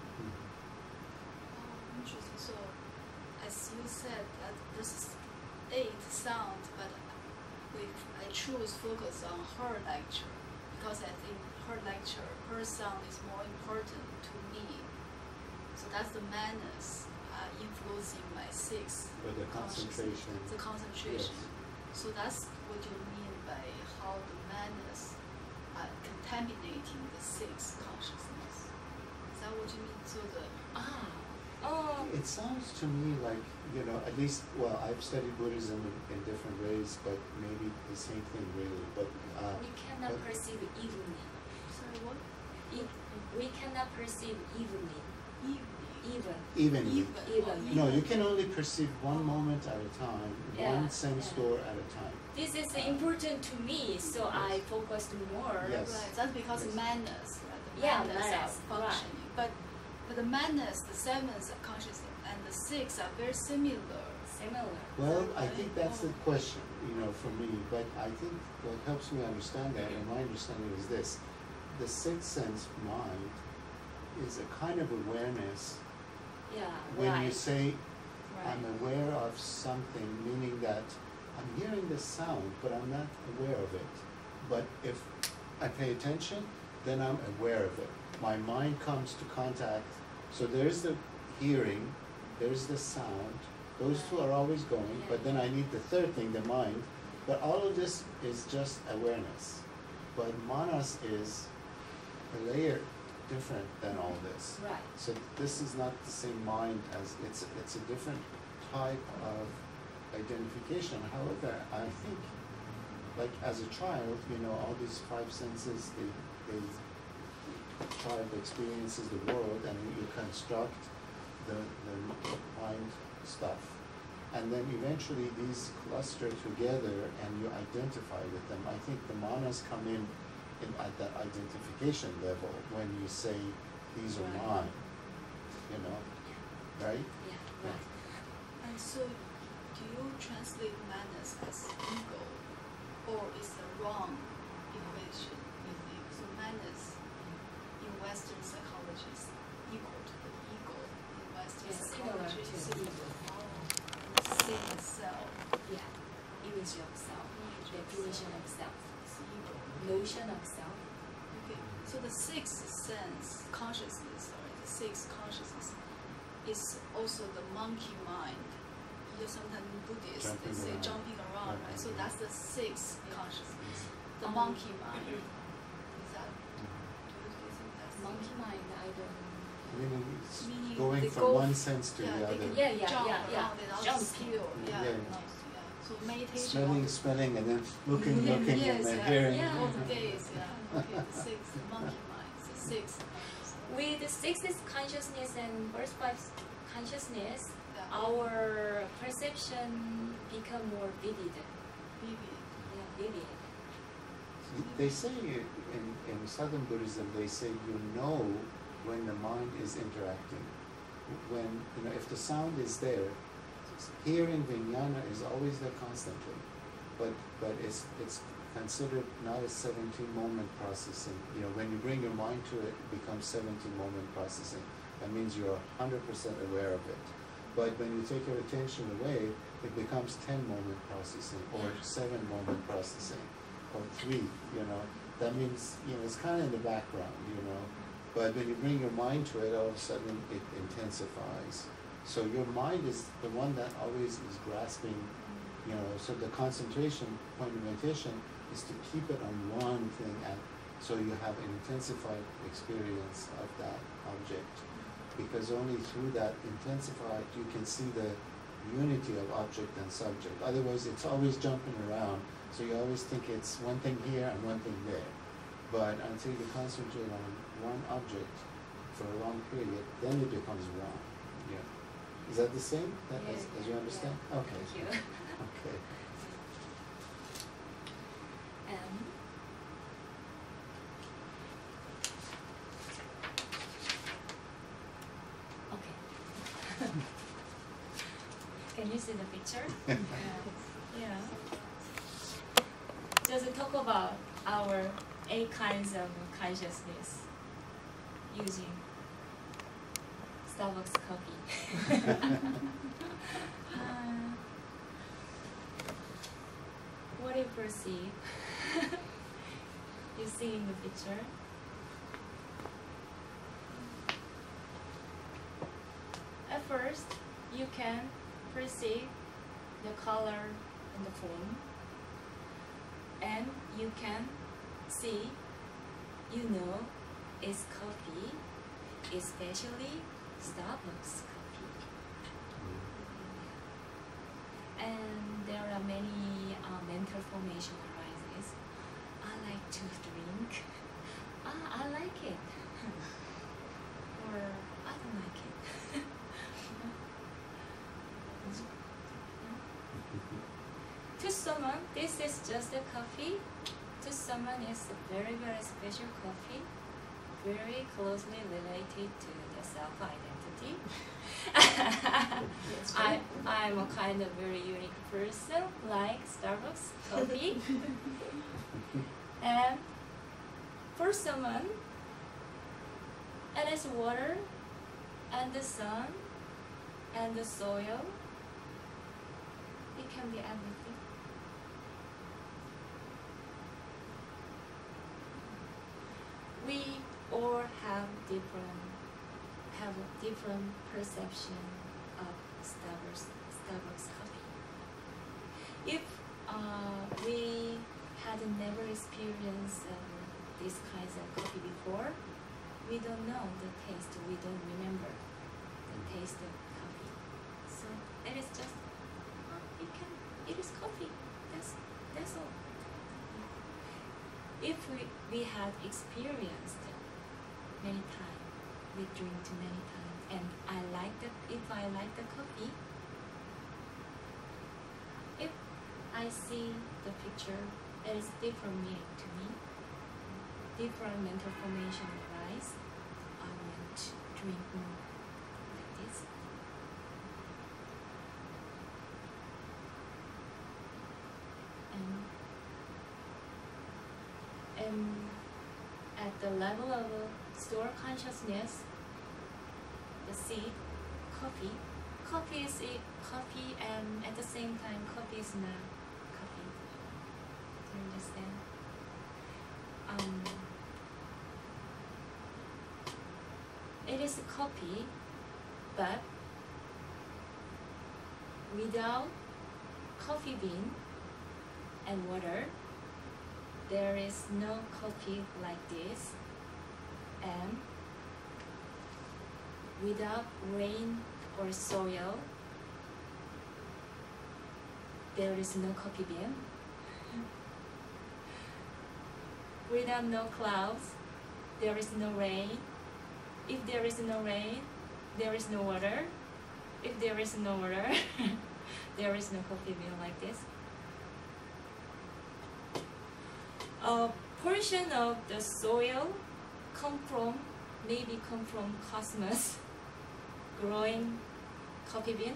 Interesting. So, as you said, that this is 8 sound, but I choose focus on her lecture because I think her lecture, her sound is more important to me. So that's the manners influencing my 6th. Or the concentration. The concentration. Yes. So that's what you mean by how the manners are contaminating the 6th consciousness. Is that what you mean? So the It sounds to me like, at least, well, I've studied Buddhism in different ways, but maybe the same thing really. But we cannot perceive evenly. sorry, what? We cannot perceive evenly. evenly. Evenly. No, you can only perceive one moment at a time, one sense door at a time. This is important to me, so I focused more. Yes. Right, that's because Yes. manners, right? The Yeah, manners are manners, functioning. But the manners, the 7th consciousness and the 6th are very similar. Similar. Well, I think that's the question, for me. But I think what helps me understand that, and my understanding is this: the 6th sense mind is a kind of awareness. Yeah, When right. you say, Right. I'm aware of something, meaning that I'm hearing the sound, but I'm not aware of it. But if I pay attention, then I'm aware of it. My mind comes to contact. So there's the hearing, there's the sound. Those two are always going, but then I need the third thing, the mind. But all of this is just awareness. But manas is a layer different than all this. Right. So this is not the same mind as it's a different type of identification. However, I think like as a child, you know, all these five senses, they child experiences the world, and you construct the mind stuff. And then eventually these cluster together and you identify with them. I think the manas come in at that identification level when you say, these are mine, you know, right? Yeah, Yeah. right. And so, do you translate manas as ego, or is the wrong equation? You think so? Manas in Western psychology is equal to the ego in Western Yeah, similar psychology. to So ego. same self. Yeah, image of self, definition of self, It's ego. notion of self. Okay. So the sixth sense, consciousness, or the sixth consciousness, is also the monkey mind. You know, sometimes Buddhists they say Jumping around. jumping around, right? So that's the sixth consciousness, the Um, monkey mind. Is that? Do you think that's Monkey mind, I don't. Meaning it's Meaning going they from go one sense to the they other. can Yeah, jump yeah. around without Jump. skill. Yeah, Yeah. yeah. So meditation. Smelling, smelling, and then looking, looking, Yes, and then yeah. hearing. Yeah. All the days, yeah. Okay, the sixth monkey mind. It's the sixth consciousness. With the sixth consciousness and first five consciousness, Yeah. our perception become more vivid. Vivid. Yeah, vivid. They say in Southern Buddhism, they say you know when the mind is interacting. When, you know, if the sound is there, hearing vijnana is always there constantly, but it's considered not a 17-moment processing. You know, when you bring your mind to it, it becomes 17-moment processing. That means you're 100% aware of it. But when you take your attention away, it becomes 10-moment processing, or 7-moment processing, or 3, you know. That means, you know, it's kind of in the background, you know. But when you bring your mind to it, all of a sudden it intensifies. So your mind is the one that always is grasping, you know, so the concentration point of meditation is to keep it on one thing, and so you have an intensified experience of that object. Because only through that intensified you can see the unity of object and subject. Otherwise it's always jumping around, so you always think it's one thing here and one thing there. But until you concentrate on one object for a long period, then it becomes one. Yeah. Is that the same? That, as you understand? Yeah. Okay. Thank you. Okay. Okay. Can you see the picture? Yeah. Just talk about our 8 kinds of consciousness using Starbucks coffee. What do you perceive? You see in the picture? At first, you can perceive the color and the form, and you can see, you know, it's coffee, especially Starbucks coffee. And there are many mental formation arises. I like to drink. I like it. Or I don't like it. To someone, this is just a coffee. To someone, it's a very, very special coffee, very closely related to the self-identity. I'm a kind of very unique person, like Starbucks coffee. And for someone, it is water and the sun and the soil. It can be everything. We all have a different perception of Starbucks coffee. If we had never experienced these kinds of coffee before, we don't know the taste. We don't remember the taste of coffee. So it is just it is coffee. That's all. if we had experienced many times, we drink many times, and I like the, if I like the coffee, if I see the picture, it is different meaning to me, different mental formation arise. I want to drink more like this. And at the level of store consciousness, the seed, coffee is a coffee, and at the same time coffee is not coffee. Do you understand? It is a coffee, but without coffee bean and water, there is no coffee like this, and without rain or soil, there is no coffee bean. Without no clouds, there is no rain. If there is no rain, there is no water. If there is no water, there is no coffee bean like this. A portion of the soil maybe come from cosmos growing coffee bean.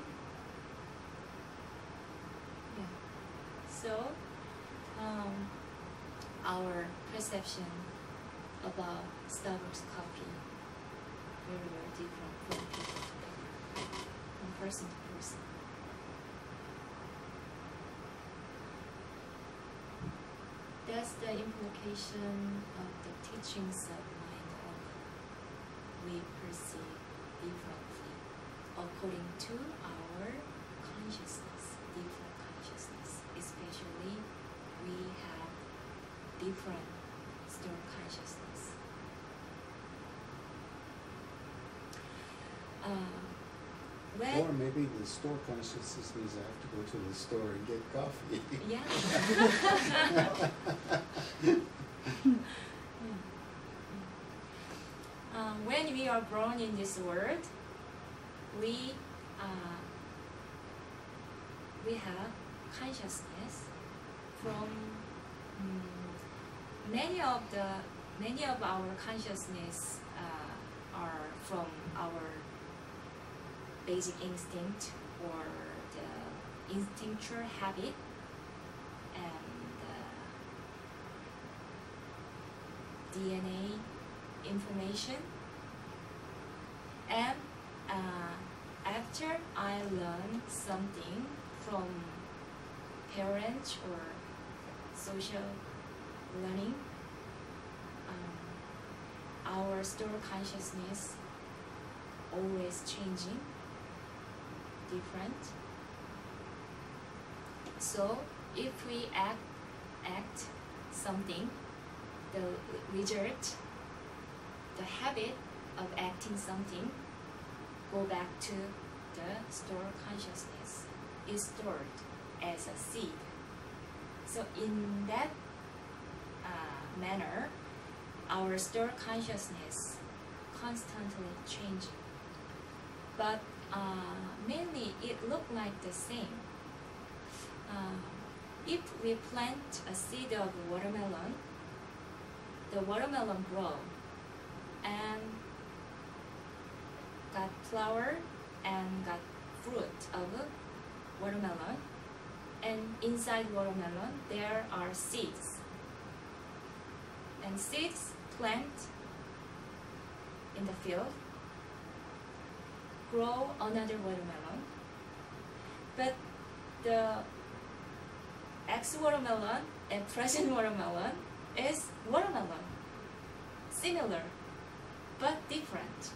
Yeah. So our perception about Starbucks coffee very, very different from people to people, from person to person. That's the implication of the teachings of mind only. We perceive differently according to our consciousness, different consciousness. Especially we have different store consciousness. Or maybe the store consciousness means I have to go to the store and get coffee. Yeah. When we are born in this world, we have consciousness from many of our consciousness are from our basic instinct or the instinctual habit and DNA information. And after I learn something from parents or social learning, our store consciousness always changing, different. So if we act something, the result, the habit of acting something, go back to the store consciousness, is stored as a seed. So in that manner, our store consciousness constantly changing. But mainly it looked like the same. If we plant a seed of watermelon, the watermelon grow and got flower and got fruit of watermelon, and inside watermelon there are seeds, and seeds plant in the field grow another watermelon, but the ex-watermelon and present watermelon is watermelon, similar but different.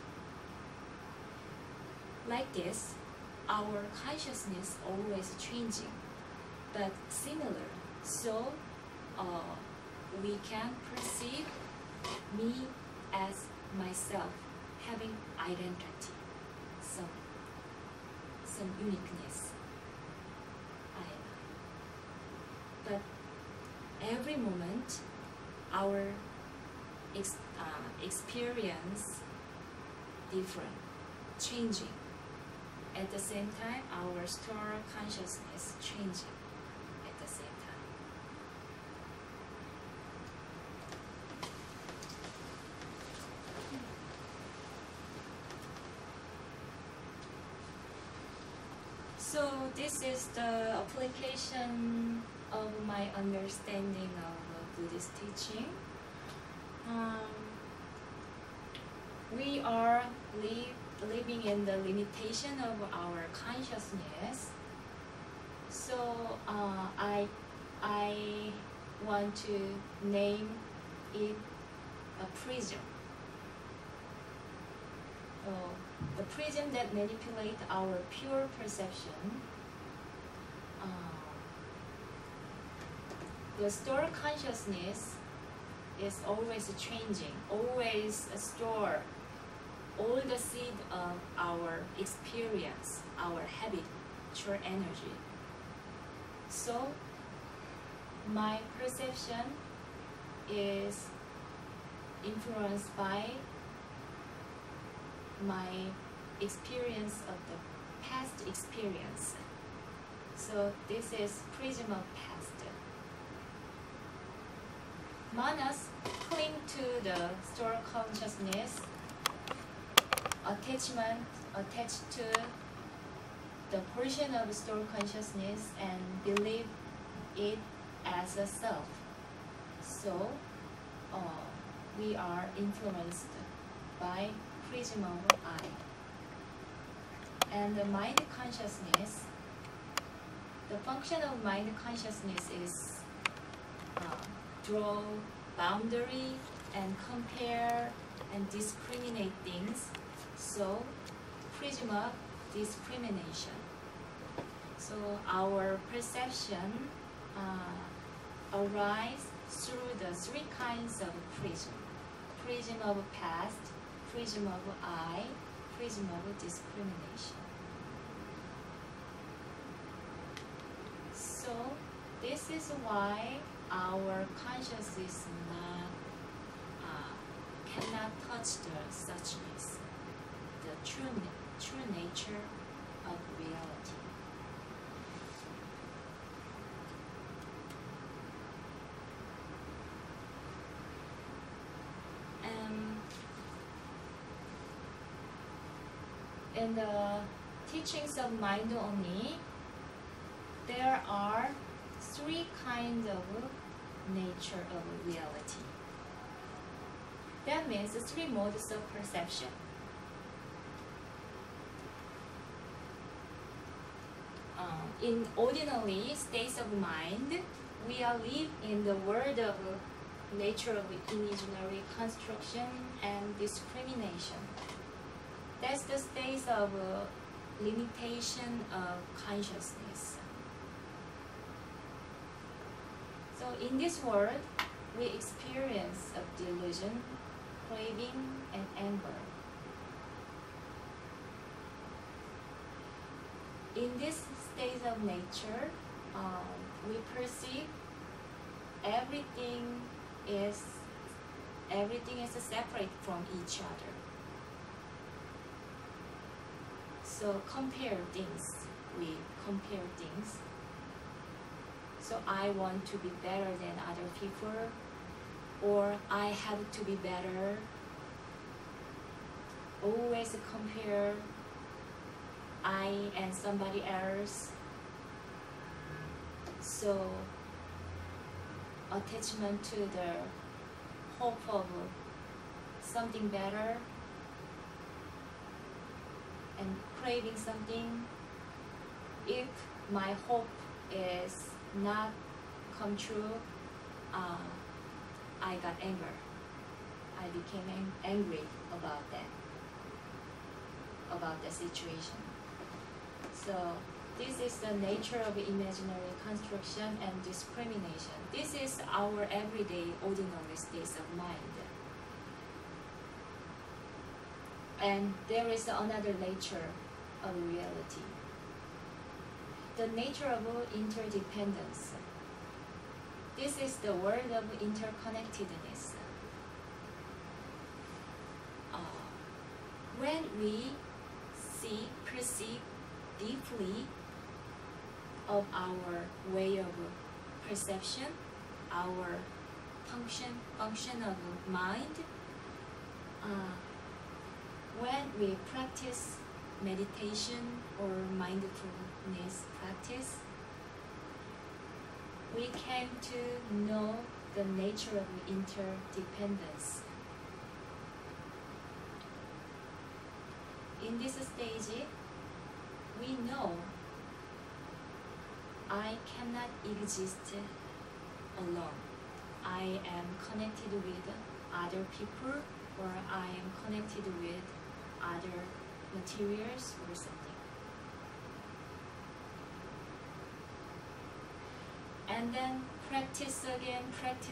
Like this, our consciousness always changing but similar, so we can perceive me as myself, having identity, some uniqueness. But every moment our experience different, changing. At the same time, our store consciousness changing at the same time. So this is the application of my understanding of Buddhist teaching. We are living in the limitation of our consciousness. So I want to name it a prism. The prism that manipulates our pure perception. The store consciousness is always changing, always store all the seed of our experience, our habitual energy. So my perception is influenced by my experience of the past experience. So this is prism of past. Manas cling to the store consciousness, attachment attached to the portion of store consciousness and believe it as a self. So we are influenced by prism of I. And the mind consciousness, the function of mind consciousness is draw boundary and compare and discriminate things. So prism of discrimination. So our perception arises through the three kinds of prism. Prism of past, prism of I, prism of discrimination. So this is why our consciousness is cannot touch the suchness, the true nature of reality. In the teachings of mind only, there are three kinds of nature of reality. That means three modes of perception. In ordinary states of mind, we are live in the world of nature of imaginary construction and discrimination. That's the state of limitation of consciousness. So in this world, we experience of delusion, craving, and anger. In this state of nature, we perceive everything is separate from each other. So we compare things. So I want to be better than other people, or I have to be better. Always compare I and somebody else. So attachment to the hope of something better and craving something. If my hope is not come true, I got anger. I became angry about that, about the situation. So this is the nature of imaginary construction and discrimination. This is our everyday ordinary states of mind. And there is another nature of reality. The nature of interdependence. This is the word of interconnectedness. When we perceive deeply of our way of perception, our function of mind, when we practice meditation or mindfulness practice, we came to know the nature of interdependence. In this stage, we know I cannot exist alone. I am connected with other people, or I am connected with other materials or something. And then practice again.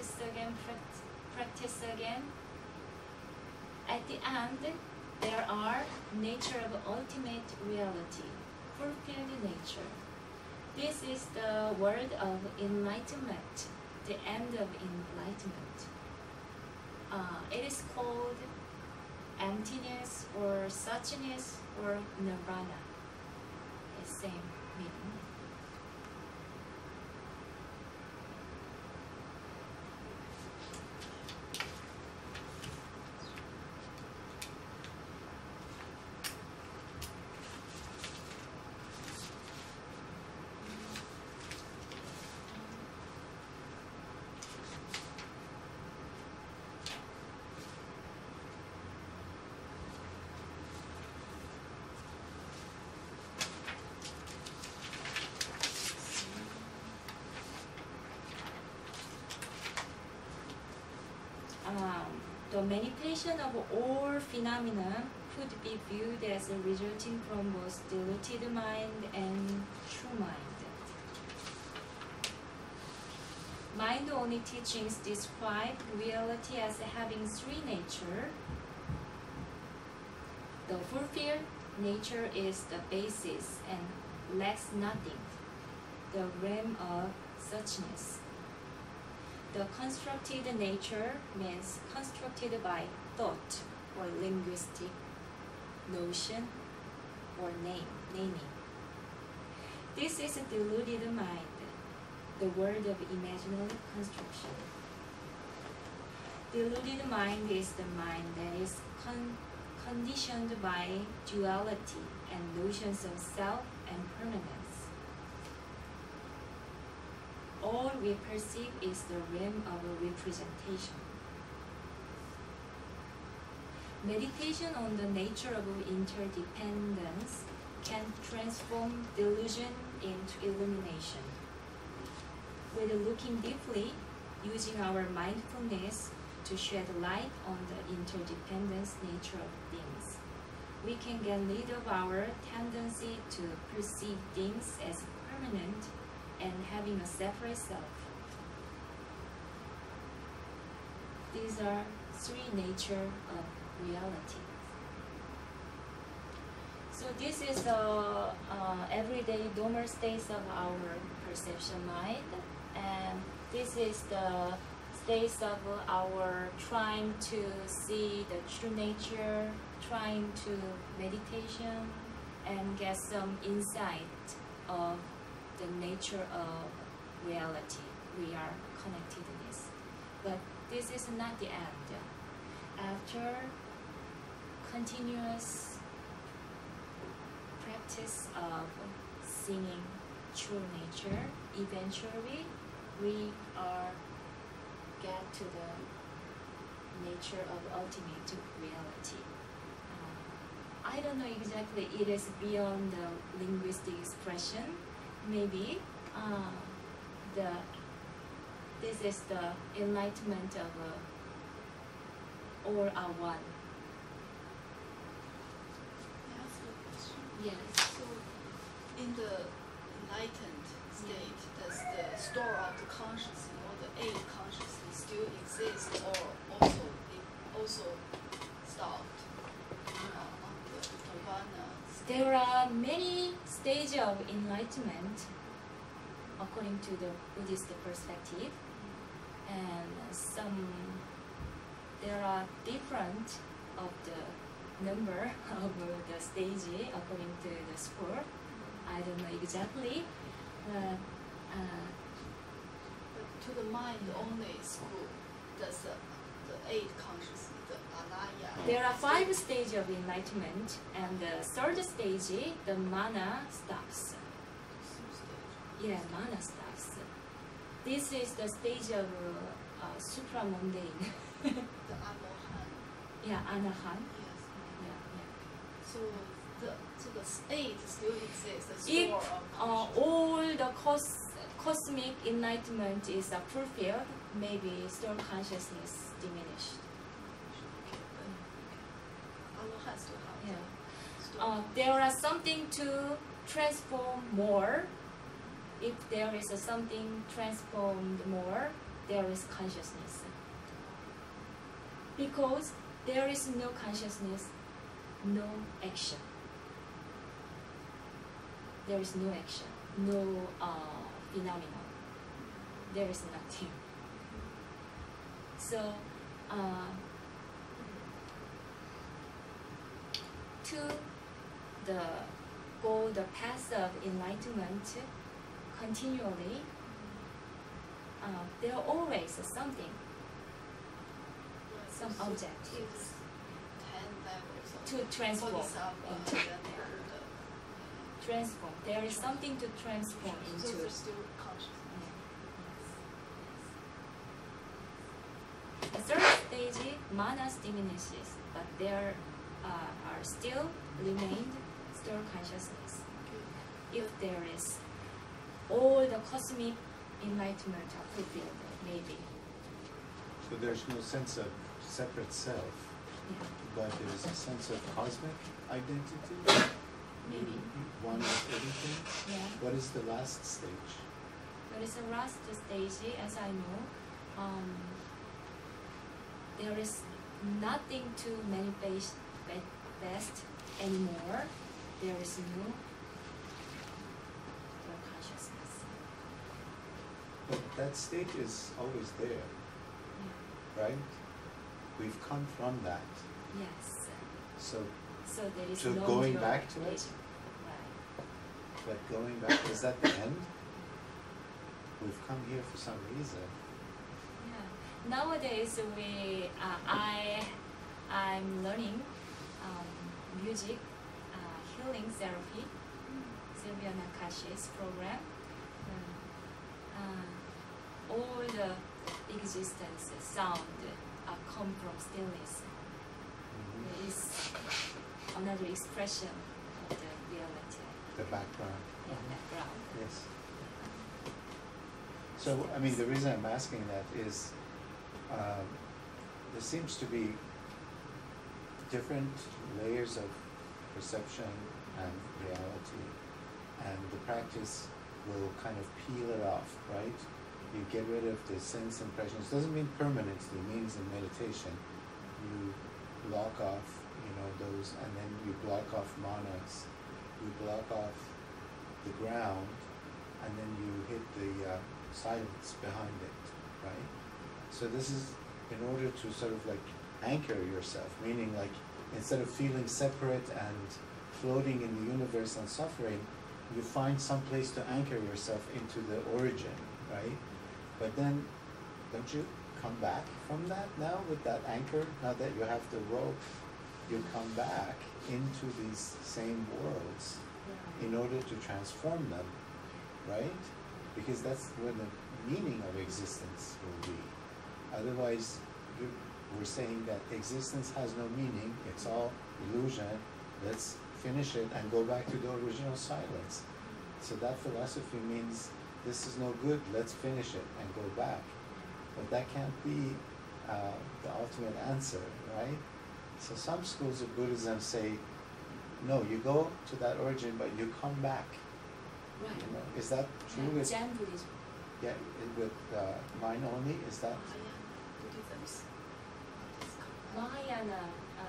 At the end, there are nature of ultimate reality, fulfilled nature. This is the word of enlightenment, the end of enlightenment. It is called emptiness or suchness or nirvana. It's same meaning. The manipulation of all phenomena could be viewed as resulting from both diluted mind and true mind. Mind-only teachings describe reality as having three natures. The fulfilled nature is the basis and lacks nothing, the realm of suchness. The constructed nature means constructed by thought or linguistic notion or naming. This is a deluded mind, the word of imaginary construction. Deluded mind is the mind that is conditioned by duality and notions of self and permanence. All we perceive is the realm of a representation. Meditation on the nature of interdependence can transform delusion into illumination. With looking deeply, using our mindfulness to shed light on the interdependence nature of things, we can get rid of our tendency to perceive things as permanent and having a separate self. These are three natures of reality. So this is the everyday normal states of our perception mind, and this is the states of our trying to see the true nature, trying to meditation and get some insight of the nature of reality. We are connectedness. But this is not the end. After continuous practice of seeing true nature, eventually we get to the nature of ultimate reality. I don't know exactly, it is beyond the linguistic expression. Maybe this is the enlightenment of all are one. May I ask a question? Yes. So, in the enlightened state, does the store of the consciousness or the A consciousness still exist, or also stopped on the nirvana state? There are many stages of enlightenment according to the Buddhist perspective. and there are different of the number of the stage according to the school. I don't know exactly. But to the mind-only school, does the eight consciousness, the anaya. There are 5 stages of enlightenment, and the third stage, the mana stops. Yeah, mana stops. This is the stage of supramundane. The Anohan. Yeah, anahan. Yes. Yeah. So the eight still exists. The If store of consciousness. all the cosmic enlightenment is fulfilled, maybe still consciousness diminished. Anohan still have Yeah. the store. There are something to transform more. If there is something transformed more, there is consciousness. Because there is no consciousness, no action. There is no action, no phenomenon. There is nothing. So, to go the path of enlightenment continually, there are always something, some So objectives 10 levels of to transform bodhisattva, into. and then there are Transform. There is something to transform so into. there's still consciousness. The third stage, manas diminishes, but there are still remained still consciousness. If there is all the cosmic enlightenment are fulfilled, maybe. So there's no sense of separate self, Yeah, but there's a sense of cosmic identity. maybe. One with everything. Yeah. What is the last stage? There is a last stage, as I know. There is nothing to manifest anymore. There is no consciousness. But that state is always there, Yeah. right? We've come from that. Yes. So, So there is So no going dual back to it? relation. Right. but going back, is that the end? We've come here for some reason. Yeah. Nowadays, I'm learning music healing therapy, Sylvia Nakashi's program. All the existence, sound, come from stillness. There is another expression of the reality, The background. background. Yes. So, I mean, the reason I'm asking that is there seems to be different layers of perception and reality, and the practice will kind of peel it off, right? You get rid of the sense impressions. Doesn't mean permanently, it means in meditation. You block off, those, and then you block off manas. You block off the ground, and then you hit the silence behind it, right? So this is in order to sort of like anchor yourself, meaning like instead of feeling separate and floating in the universe and suffering, you find some place to anchor yourself into the origin, right? But then, don't you come back from that now with that anchor? Now that you have the rope, you come back into these same worlds in order to transform them, right? Because that's where the meaning of existence will be. Otherwise, we're saying that existence has no meaning, it's all illusion, let's finish it and go back to the original silence. So that philosophy means this is no good, let's finish it and go back. But that can't be the ultimate answer, right? So some schools of Buddhism say, no, you go to that origin, but you come back. Right. Is that true? Yeah, with, Zen Buddhism. yeah, with mind only? Is that? Mahayana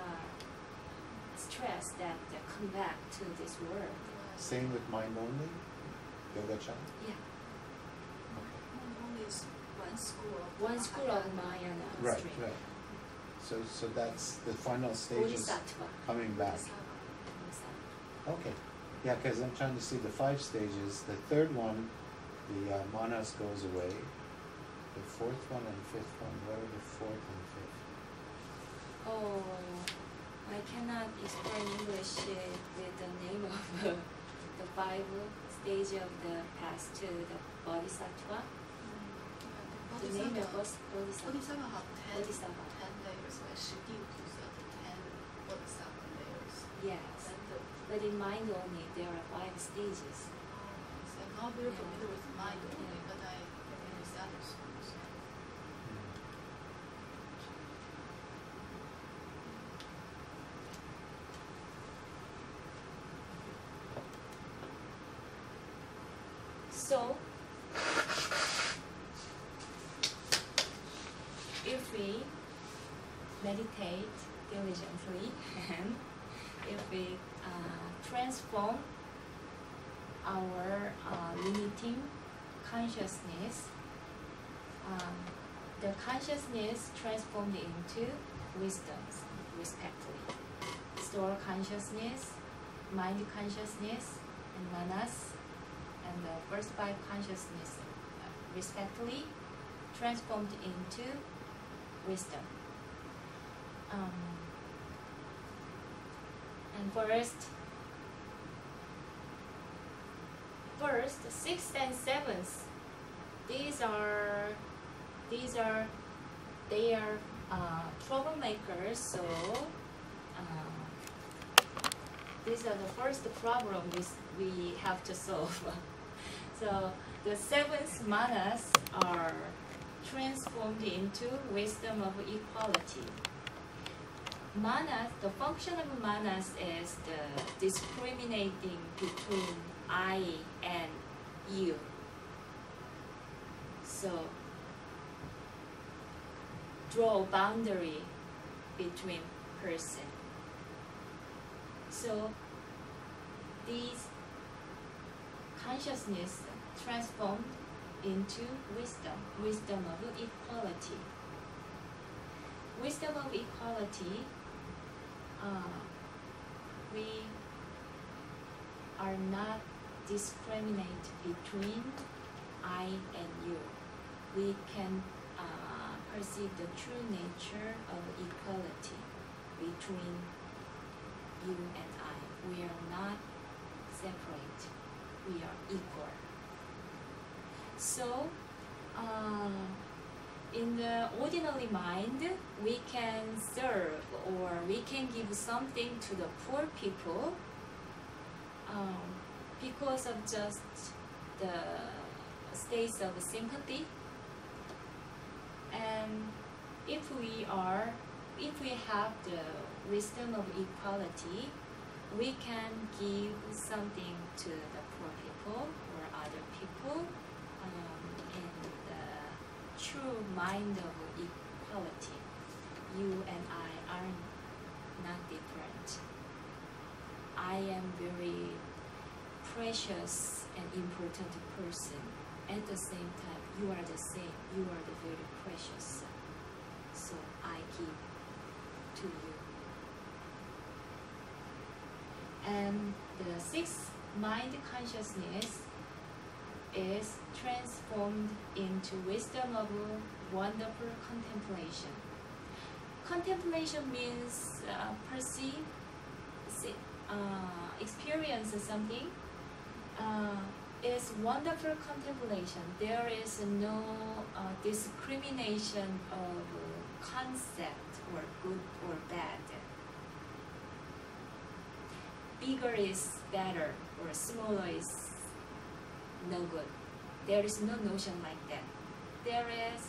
stress that they come back to this world. Same with mind only? Yoga-chan? Yeah. Okay. Mind only is one one school of one school of Mahayana. Mahayana Right, stream. right. So that's the final stages Bodhisattva. coming back. Bodhisattva. Okay, yeah, because I'm trying to see the 5 stages. The third one, the manas goes away. The fourth one and fifth one, what are the fourth and fifth? Oh, I cannot explain English with the name of the 5 stages of the path to the Bodhisattva. The name of Bodhisattva. Bodhisattva have 10, Bodhisattva. 10 layers, like 10 of the 10 Bodhisattva layers. Yes, And the, but in mind only there are 5 stages. so I'm not very familiar with mind only, but I familiar with other schools. So, if we meditate diligently and if we transform our limiting consciousness, the consciousness transformed into wisdoms, respectively. Store consciousness, mind consciousness, and manas, and the first 5 consciousness, respectively, transformed into wisdom. And first, 6th and 7th, they are troublemakers. So these are the first problem we have to solve. So the 7th manas are transformed into wisdom of equality. Manas, the function of manas is the discriminating between I and you. So draw a boundary between person. So these consciousness transformed into wisdom of equality. Wisdom of equality, we are not discriminate between I and you. We can perceive the true nature of equality between you and I. We are not separate. We are equal. So, in the ordinary mind, we can serve or we can give something to the poor people because of just the states of sympathy. And if we have the wisdom of equality, we can give something to the poor people or other people in the true mind of equality. You and I are not different. I am very precious and important person. At the same time, you are the same. You are the very precious. So I give to you. And the 6th mind consciousness is transformed into wisdom of wonderful contemplation. Contemplation means perceive, experience something. Is wonderful contemplation. There is no discrimination of concept or good or bad. Bigger is better or smaller is no good. There is no notion like that. There is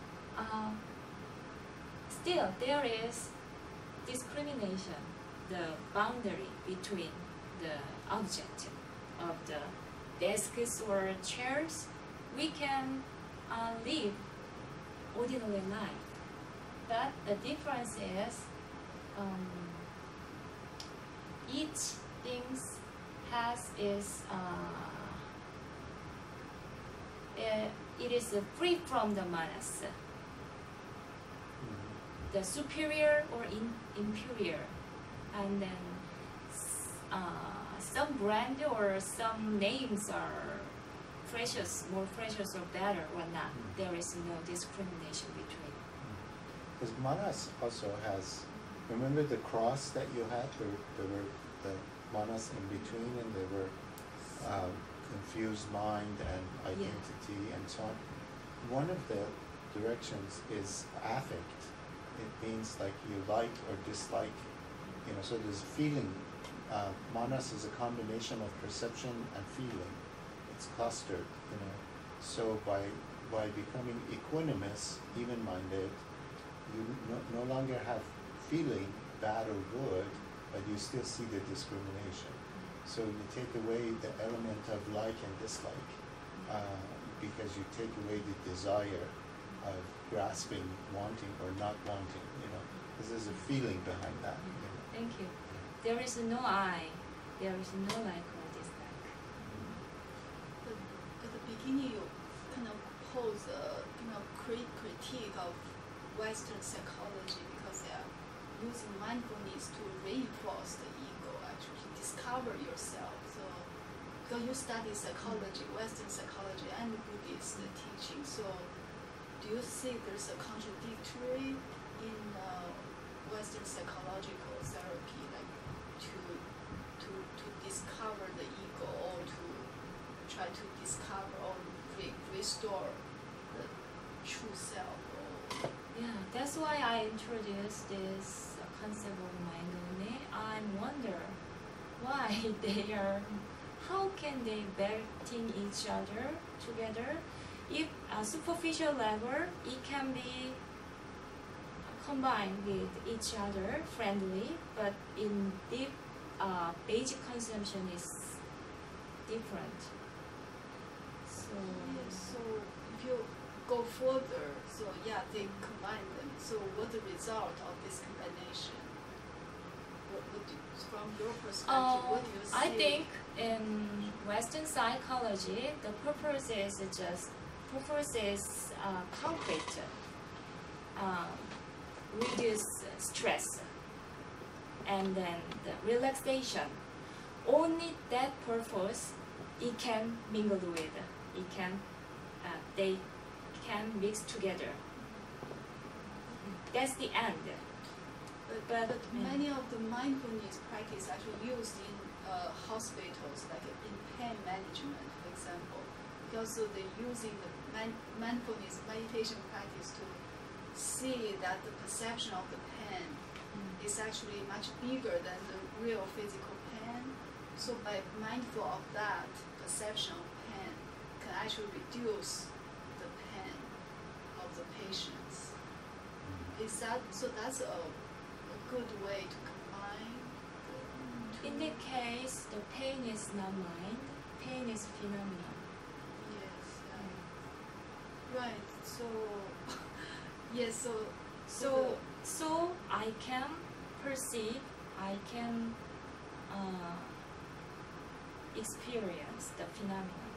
still there is discrimination, the boundary between the object of the desks or chairs. We can live ordinary life, but the difference is each thing has its it is free from the manas, Mhm. the superior or inferior, and then some brand or some names are precious, more precious or better or not. There is no discrimination between. Because manas also has, remember the cross that you had? There were the manas in between, and there were confused mind and identity and so on. One of the directions is affect. It means like you like or dislike, so there's feeling. Manas is a combination of perception and feeling. It's clustered, So by becoming equanimous, even-minded, you no longer have feeling, bad or good, but you still see the discrimination. So you take away the element of like and dislike, because you take away the desire of grasping, wanting or not wanting, because there's a feeling behind that. Thank you. There is no I. There is no like or dislike. But at the beginning, you kind of pose a critique of Western psychology because they are using mindfulness to reinforce the ego, actually discover yourself. So, because you study psychology, Western psychology and Buddhist teaching, so do you see there's a contradictory in Western psychological therapy, like to discover the ego or to try to discover or restore the true self? Yeah, that's why I introduced this concept of mind only. I wonder why how can they betting each other together? If a superficial level, it can be combined with each other, friendly, but in deep basic consumption is different. So if you go further, they combine them. So what the result of this combination? From your perspective, what do you see? I think in Western psychology, the purpose is concrete, reduce stress, and then the relaxation. Only that purpose it can mingle with. They can mix together. That's the end. But many of the mindfulness practice actually used in hospitals, like in pain management, for example, because they're using the mindfulness meditation practice to see that the perception of the pain is actually much bigger than the real physical pain. So by mindful of that perception of pain can actually reduce the pain of the patients. That's a good way to combine the two? In that case, the pain is not mind, pain is phenomenon. Yes. Right. So yes. So I can perceive, I can experience the phenomenon.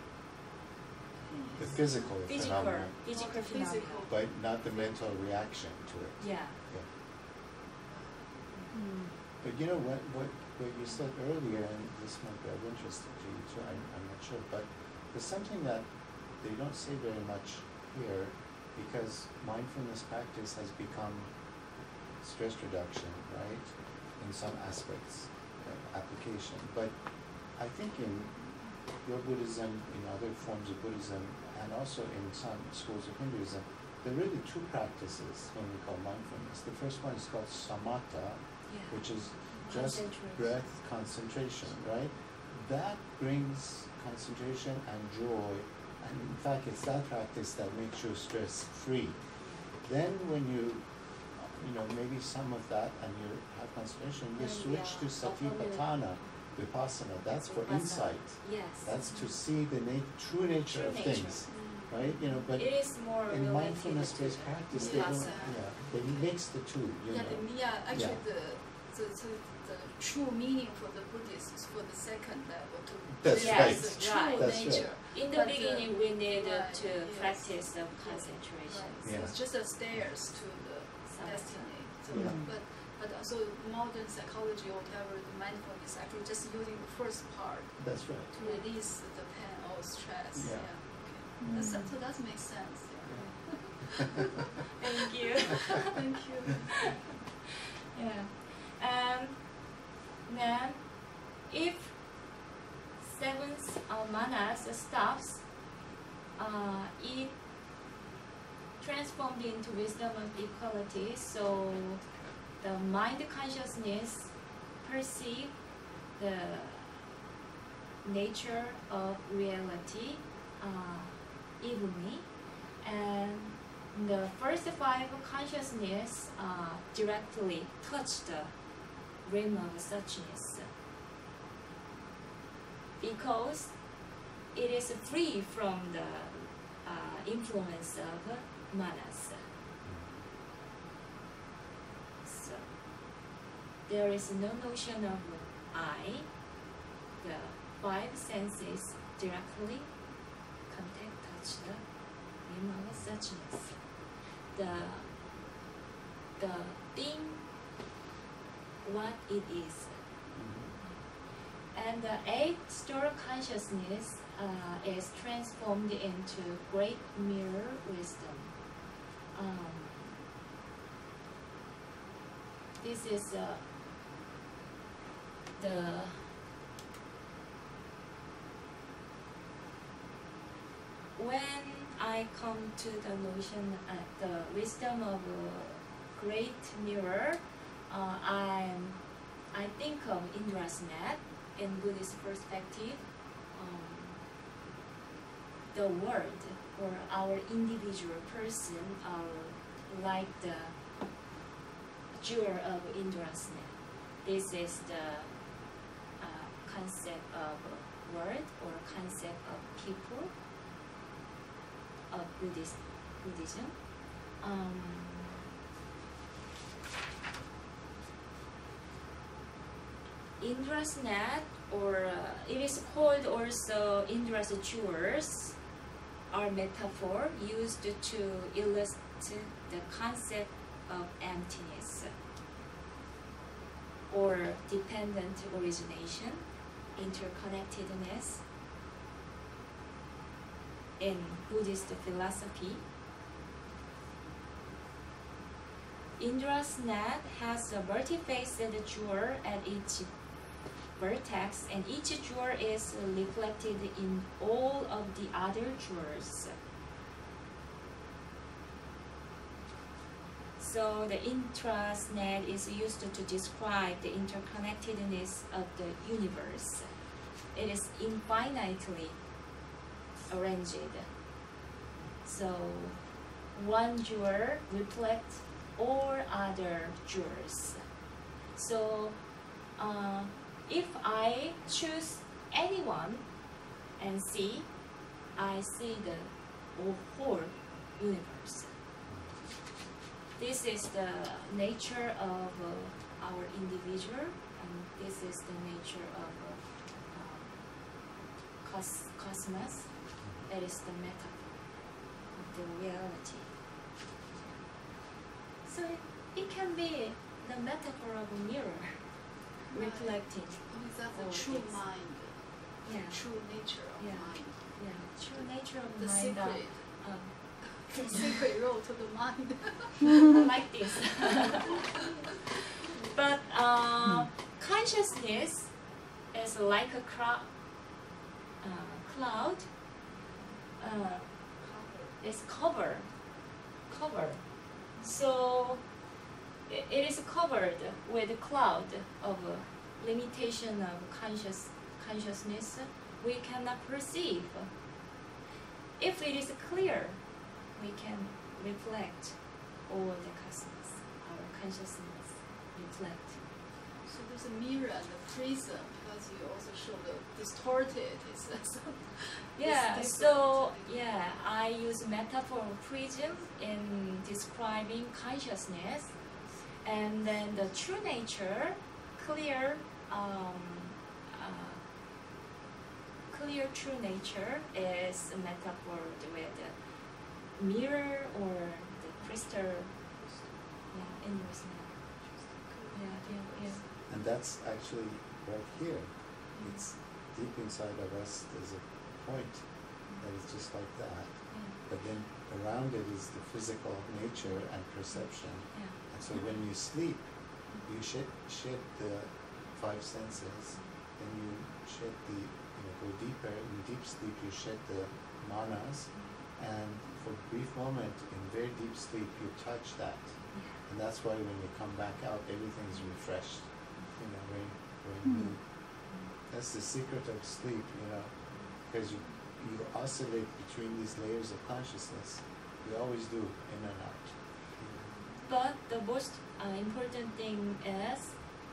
The physical phenomenon, Physical Physical. phenomenon. but not the mental reaction to it. Yeah. But what you said earlier, and this might be of interest to you too, I'm not sure, but there's something that they don't say very much here, because mindfulness practice has become stress reduction, right, in some aspects, application. But I think in your Buddhism, in other forms of Buddhism, and also in some schools of Hinduism, there are really two practices when we call mindfulness. The first one is called samatha, which is just breath concentration, right? That brings concentration and joy, and in fact it's that practice that makes you stress free. Then when you maybe some of that and you have concentration, you switch to satipatthana, vipassana. That's for insight. Yes. That's to see the true nature of things, right? But it is more in related mindfulness-based to practice, they don't. Vipassana. They mix the two. Actually, Yeah. the true meaning for the Buddhists for the second level to That's realize right. the true Right. That's nature. In the But, beginning, we need right, to yes. practice the concentration. Right. So Yeah. it's just a stairs to the destiny. So, Yeah. but also modern psychology or whatever, the mindfulness is actually just using the first part That's right. to release the pain or stress. Yeah. Okay. So that makes sense. Yeah. Thank you. Thank you. Yeah. And then, if seventh manas stops, it transformed into wisdom of equality. So the mind consciousness perceive the nature of reality evenly, and the first five consciousness directly touch the realm of suchness because it is free from the influence of manas. So there is no notion of I. The five senses directly contact, touch the realm of suchness. The thing, what it is. And the eighth store consciousness is transformed into great mirror wisdom. This is the when I come to the notion, the wisdom of a great mirror, I think of Indra's net in Buddhist perspective. The world or our individual person are like the jewel of Indra's net. This is the concept of world or concept of people of Buddhism. Indra's net, or it is called also Indra's jewels, are metaphor used to illustrate the concept of emptiness or dependent origination, interconnectedness in Buddhist philosophy. Indra's net has a multi-faced jewel at each vertex, and each jewel is reflected in all of the other jewels. So the Indra's net is used to describe the interconnectedness of the universe. It is infinitely arranged. So one jewel reflects all other jewels. So if I choose anyone and see, I see the whole universe. This is the nature of our individual, and this is the nature of cosmos. That is the metaphor of the reality. So it can be the metaphor of a mirror reflecting. That's all the true things. mind, Yeah. the true nature of Yeah. mind, Yeah, true nature of the mind. secret, Um, the secret road to the mind. I like this. But consciousness is like a cloud. It's covered. So it is covered with a cloud of limitation of consciousness we cannot perceive. If it is clear, we can reflect all the cosmos, our consciousness reflect. So there's a mirror and a prism, because you also show the distorted. Yeah, It's so different. yeah, I use metaphor of prism in describing consciousness, and then the true nature clear, clear true nature is a metaphor with a mirror or the crystal. Yeah, in this manner. Yeah. And that's actually right here. It's deep inside of us. There's a point that is just like that. But then around it is the physical nature and perception. Yeah. And so when you sleep, you shed the five senses, then you shed go deeper. In deep sleep, you shed the manas, and for a brief moment, in very deep sleep, you touch that. And that's why when you come back out, everything's refreshed, very, very new. That's the secret of sleep, because you oscillate between these layers of consciousness. You always do, in and out. But the most important thing is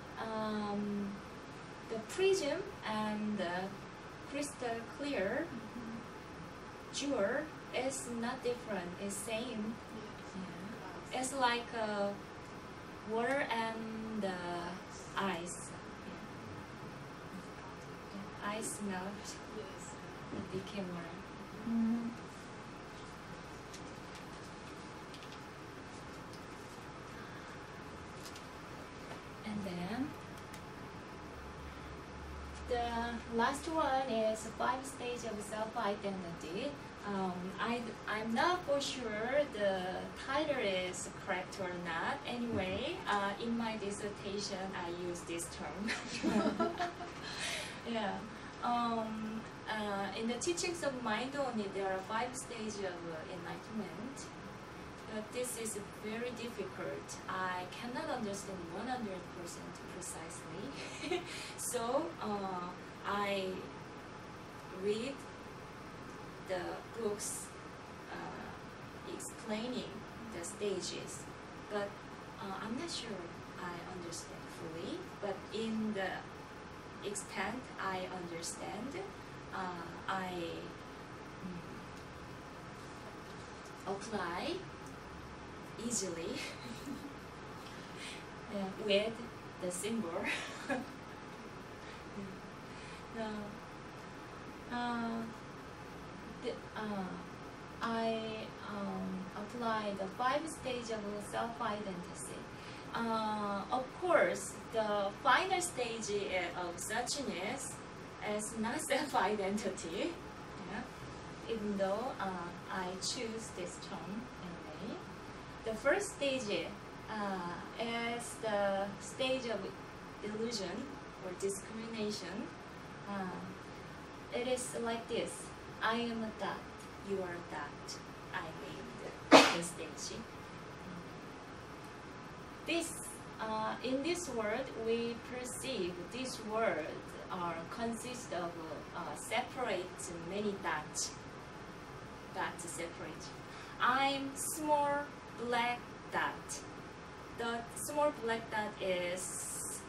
the prism and the crystal clear jewel is not different, it's same. Yeah. It's like water and ice. Yeah. Ice melt, it became water. And then the last one is 5 stages of self-identity. I'm not for sure the title is correct or not. Anyway, in my dissertation, I use this term. Yeah. In the teachings of mind only, there are 5 stages of enlightenment. But this is very difficult. I cannot understand 100% precisely. So I read the books explaining the stages, but I'm not sure I understand fully. But in the extent I understand, I apply easily with the symbol. I apply the 5 stages of self-identity. Of course, the final stage of suchness is not self-identity. Yeah. Even though I choose this term anyway. The first stage is the stage of illusion or discrimination. It is like this: I am that, you are that. I named this stage. In this world, we perceive this world consists of separate many dots. Dots separate. I'm small black dot. The small black dot is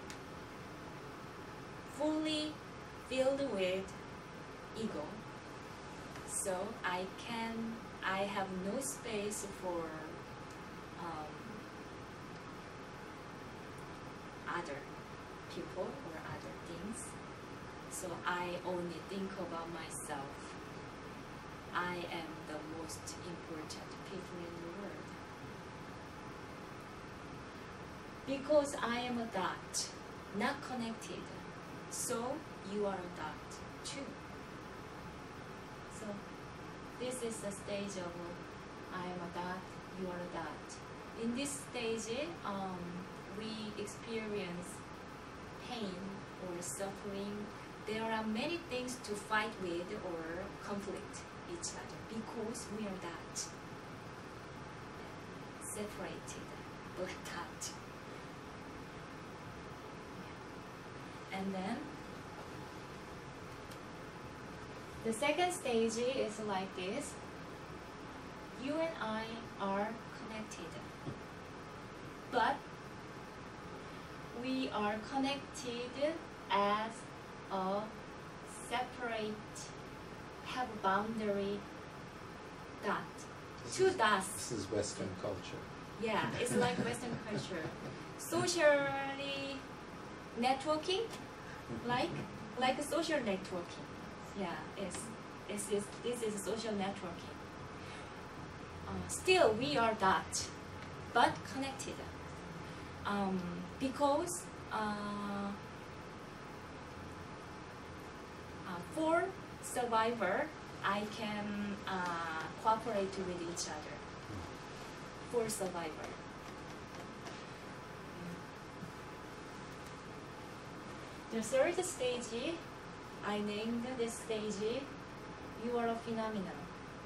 fully filled with ego. So I have no space for other people or other things. So I only think about myself. I am the most important people in the world. Because I am a dot, not connected. So you are a dot too. So this is the stage of I am a dot, you are a dot. In this stage, we experience pain or suffering. There are many things to fight with or conflict each other because we are that separated black dot. And then the second stage is like this. You and I are connected, but we are connected as a separate, have boundary dot. Two dots. This is Western culture. Yeah, it's like Western culture. Socially, networking, like a social networking. Yeah, this is social networking. Still, we are that, but connected. Because for survivor, I can cooperate with each other. For survivor. The third stage, I named this stage, you are a phenomenon.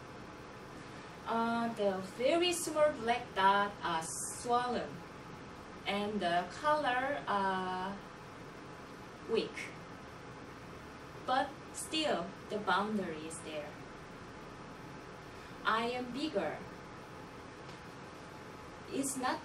The very small black dot are swollen, and the color are weak. But still, the boundary is there. I am bigger. It's not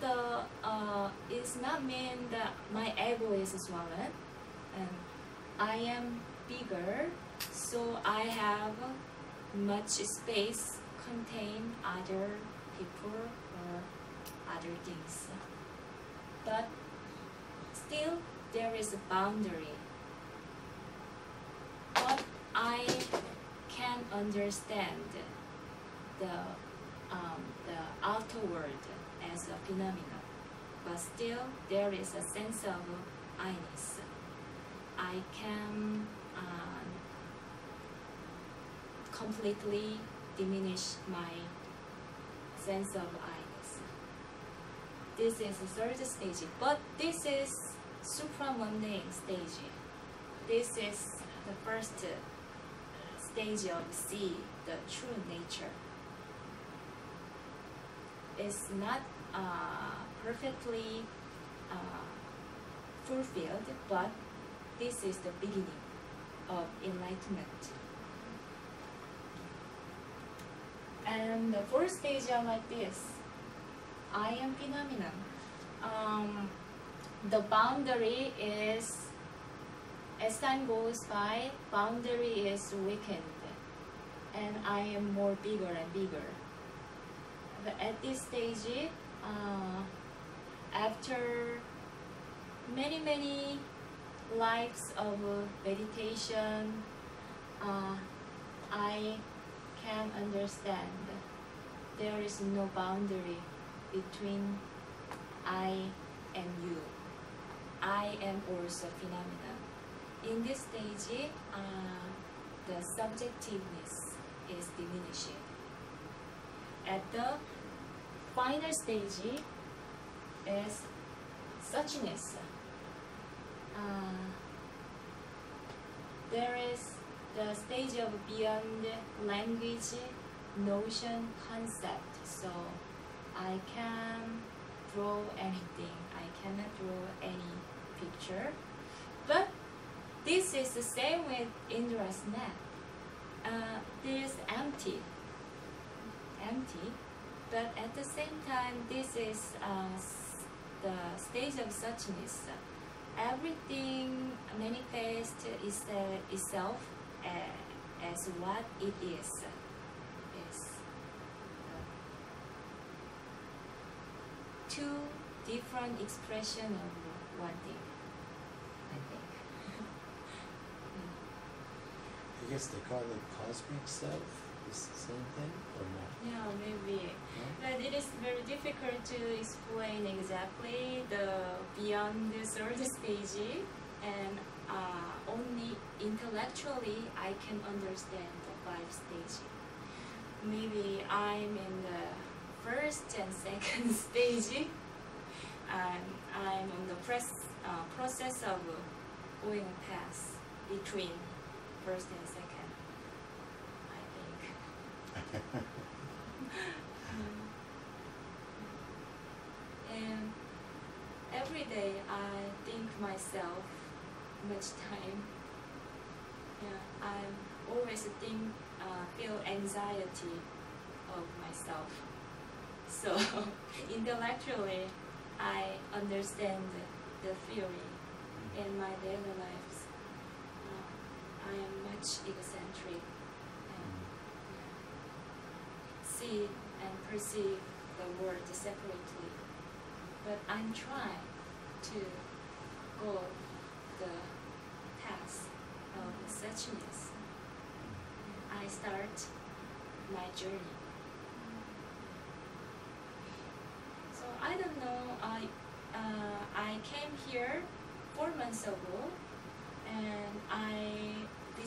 mean that my ego is swollen, and I am bigger, so I have much space contain other people or other things. But still, there is a boundary. But I can understand the outer world as a phenomenon, but still there is a sense of I-ness. I can completely diminish my sense of I-ness. This is the third stage, but this is supramundane stage. This is the first stage of see the true nature. It's not perfectly fulfilled, but this is the beginning of enlightenment. And the fourth stage are like this. I am phenomenon. The boundary is, as time goes by, boundary is weakened, and I am more bigger and bigger. But at this stage, after many lives of meditation, I can understand there is no boundary between I and you. I am also phenomenon. In this stage, the subjectiveness is diminishing. At the final stage is suchness. There is the stage of beyond language, notion, concept. So I can draw anything. I cannot draw any picture. But this is the same with Indra's net. There is empty. But at the same time, this is the stage of suchness. Everything manifests itself as what it is. Two different expressions of one thing, I think. I guess they call it cosmic self. Is the same thing or not? Yeah, maybe. No? But it is very difficult to explain exactly the beyond the third stage, and only intellectually I can understand the 5 stages. Maybe I'm in the first and second stage, and I'm on the process of going a path between first and second, I think. And every day I think myself much time. Yeah, I always feel anxiety of myself. So intellectually, I understand the theory in my daily lives. I am much eccentric and see and perceive the world separately. But I'm trying to go the path of suchness, I start my journey. So I don't know. I came here 4 months ago, and I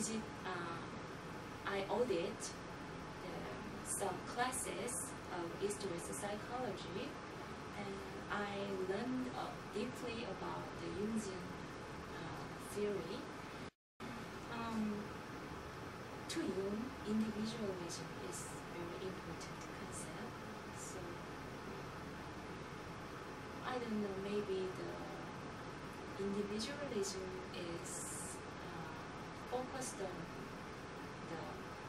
audit some classes of East-West psychology, and I learned deeply about the Jungian theory. To Jung, individualism is very important concept. So I don't know, maybe the individualism is focused on the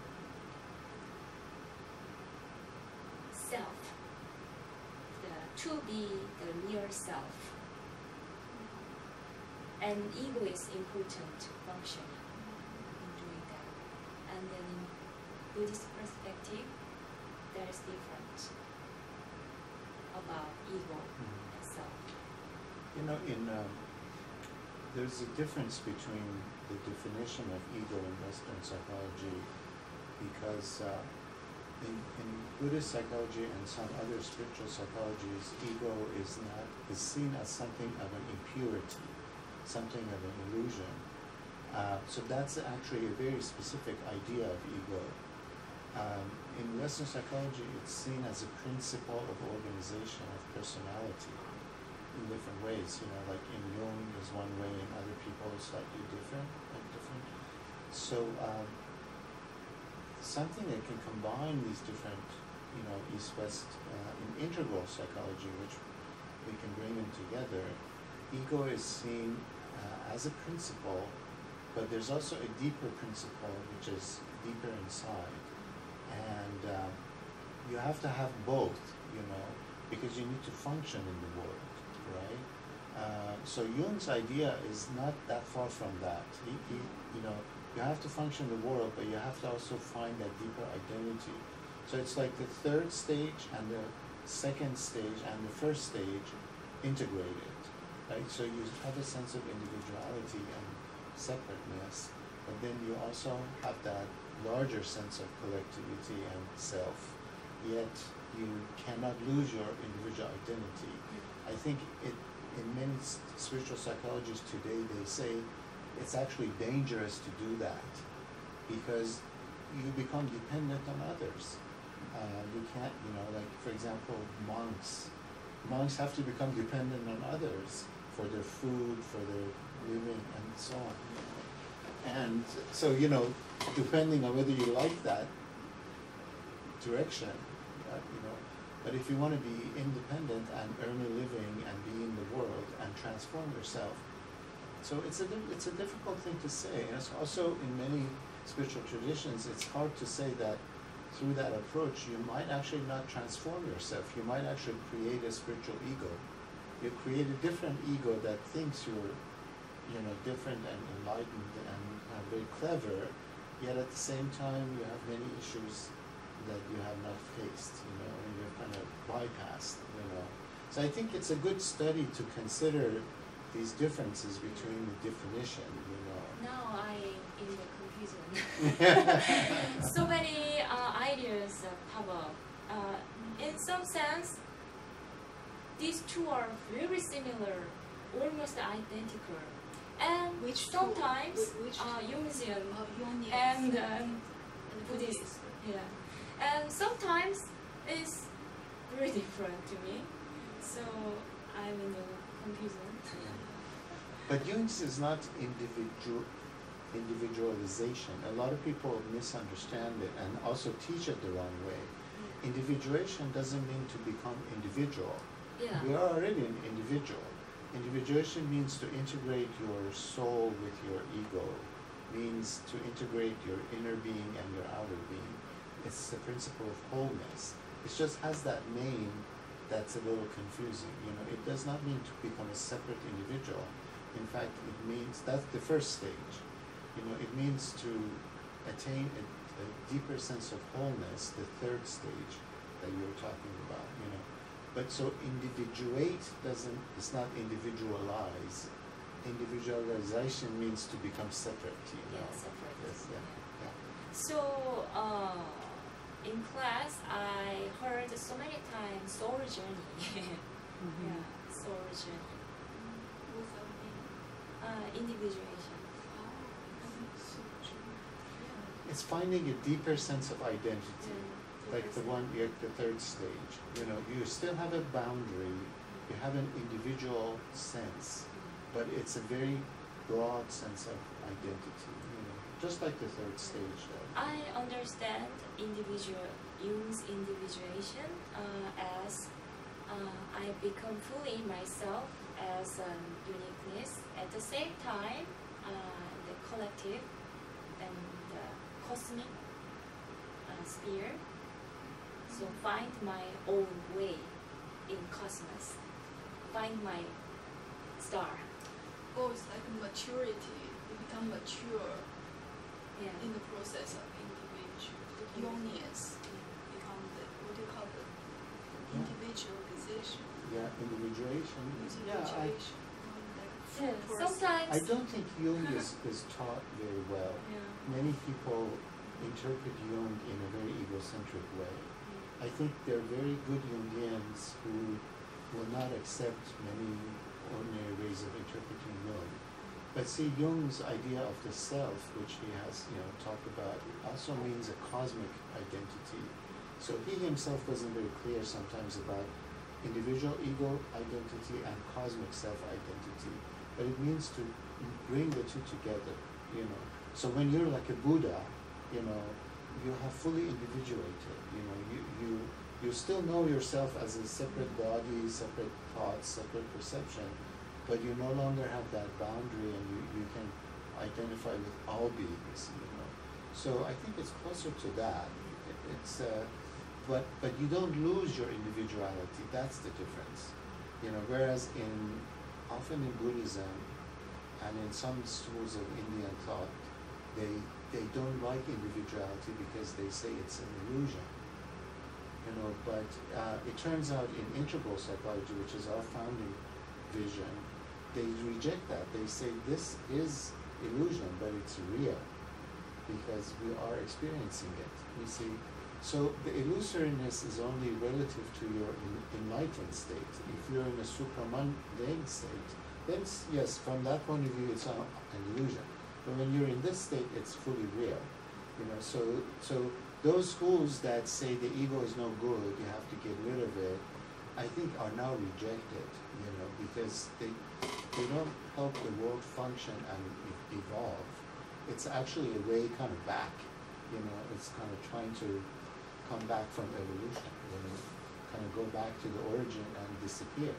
self, to be the real self, and ego is important function in doing that. And then in Buddhist perspective, there's difference about ego and self. You know, there's a difference between the definition of ego in Western psychology, because in Buddhist psychology and some other spiritual psychologies, ego is seen as something of an impurity, something of an illusion. So that's actually a very specific idea of ego. In Western psychology, it's seen as a principle of organization of personality in different ways. You know, like in Jung is one way, in other people it's slightly different. So something that can combine these different, East-West in integral psychology, which we can bring them together. Ego is seen as a principle, but there's also a deeper principle which is deeper inside, and you have to have both, because you need to function in the world, right? So Jung's idea is not that far from that. You have to function in the world, but you have to also find that deeper identity. So it's like the third stage and the second stage and the first stage integrated, right? So you have a sense of individuality and separateness, but then you also have that larger sense of collectivity and self, yet you cannot lose your individual identity. I think in many spiritual psychologists today, they say it's actually dangerous to do that, because you become dependent on others. You can't, like for example, monks have to become dependent on others for their food, for their living, and so on. And so, depending on whether you like that direction, but if you want to be independent and earn a living and be in the world and transform yourself, so it's a difficult thing to say. And it's also in many spiritual traditions, it's hard to say that through that approach you might actually not transform yourself. You might actually create a spiritual ego. You create a different ego that thinks you're, different and enlightened and very clever, yet at the same time you have many issues that you have not faced, and you're kind of bypassed, So I think it's a good study to consider these differences between the definition, Now I in the confusion. So many ideas pop up. In some sense, these two are very similar, almost identical. And Which two? sometimes Which two? Jungian Jungian and Buddhist. Buddhist, yeah. And sometimes it's very different to me. So I'm in the confusion. But Jung's is not individualization. A lot of people misunderstand it and also teach it the wrong way. Individuation doesn't mean to become individual. Yeah. We are already an individual. Individuation means to integrate your soul with your ego, means to integrate your inner being and your outer being. It's the principle of wholeness. It just has that name that's a little confusing. It does not mean to become a separate individual. In fact, it means, that's the first stage. It means to attain a deeper sense of wholeness, the third stage that you were talking about, But so individuate it's not individualize. individualization means to become separate, you know. Yeah, separate. Yes, yeah, yeah. So, in class, I heard so many times soul journey. Yeah, soul journey. What's that mean? Individuation. It's finding a deeper sense of identity, like the one at the third stage. You know, you still have a boundary, you have an individual sense, but it's a very broad sense of identity, you know, just like the third stage does. I understand Jung's individuation as I become fully myself as uniqueness. At the same time, the collective and the cosmic sphere. So find my own way in cosmos. Find my star. Oh, it's like maturity. You become mature Yeah. in the process of unions. Become the, what do you call it? Individualization. Yeah, individuation. Yeah, Individuation. Like full Yeah, person. sometimes. I don't think Jung is taught very well. Yeah. Many people interpret Jung in a very egocentric way. I think there are very good Jungians who will not accept many ordinary ways of interpreting Jung. But see, Jung's idea of the self, which he has, you know, talked about, also means a cosmic identity. So he himself wasn't very clear sometimes about individual ego identity and cosmic self identity. But it means to bring the two together, you know. So when you're like a Buddha, you know, you have fully individuated, you know, you still know yourself as a separate body, separate thoughts, separate perception, but you no longer have that boundary and you can identify with all beings, you know. So I think it's closer to that. It's but you don't lose your individuality. That's the difference, you know. Whereas often in Buddhism and in some schools of Indian thought, they don't like individuality because they say it's an illusion, you know. But it turns out in integral psychology, which is our founding vision, they reject that. They say this is illusion, but it's real because we are experiencing it. You see, so the illusoriness is only relative to your enlightened state. If you're in a supramundane state, then yes, from that point of view, it's an illusion. But when you're in this state, it's fully real, you know. So those schools that say the ego is no good, you have to get rid of it, I think are now rejected, you know, because they don't help the world function and evolve. It's actually a way kind of back, you know. It's kind of trying to come back from evolution, you know, kind of go back to the origin and disappear.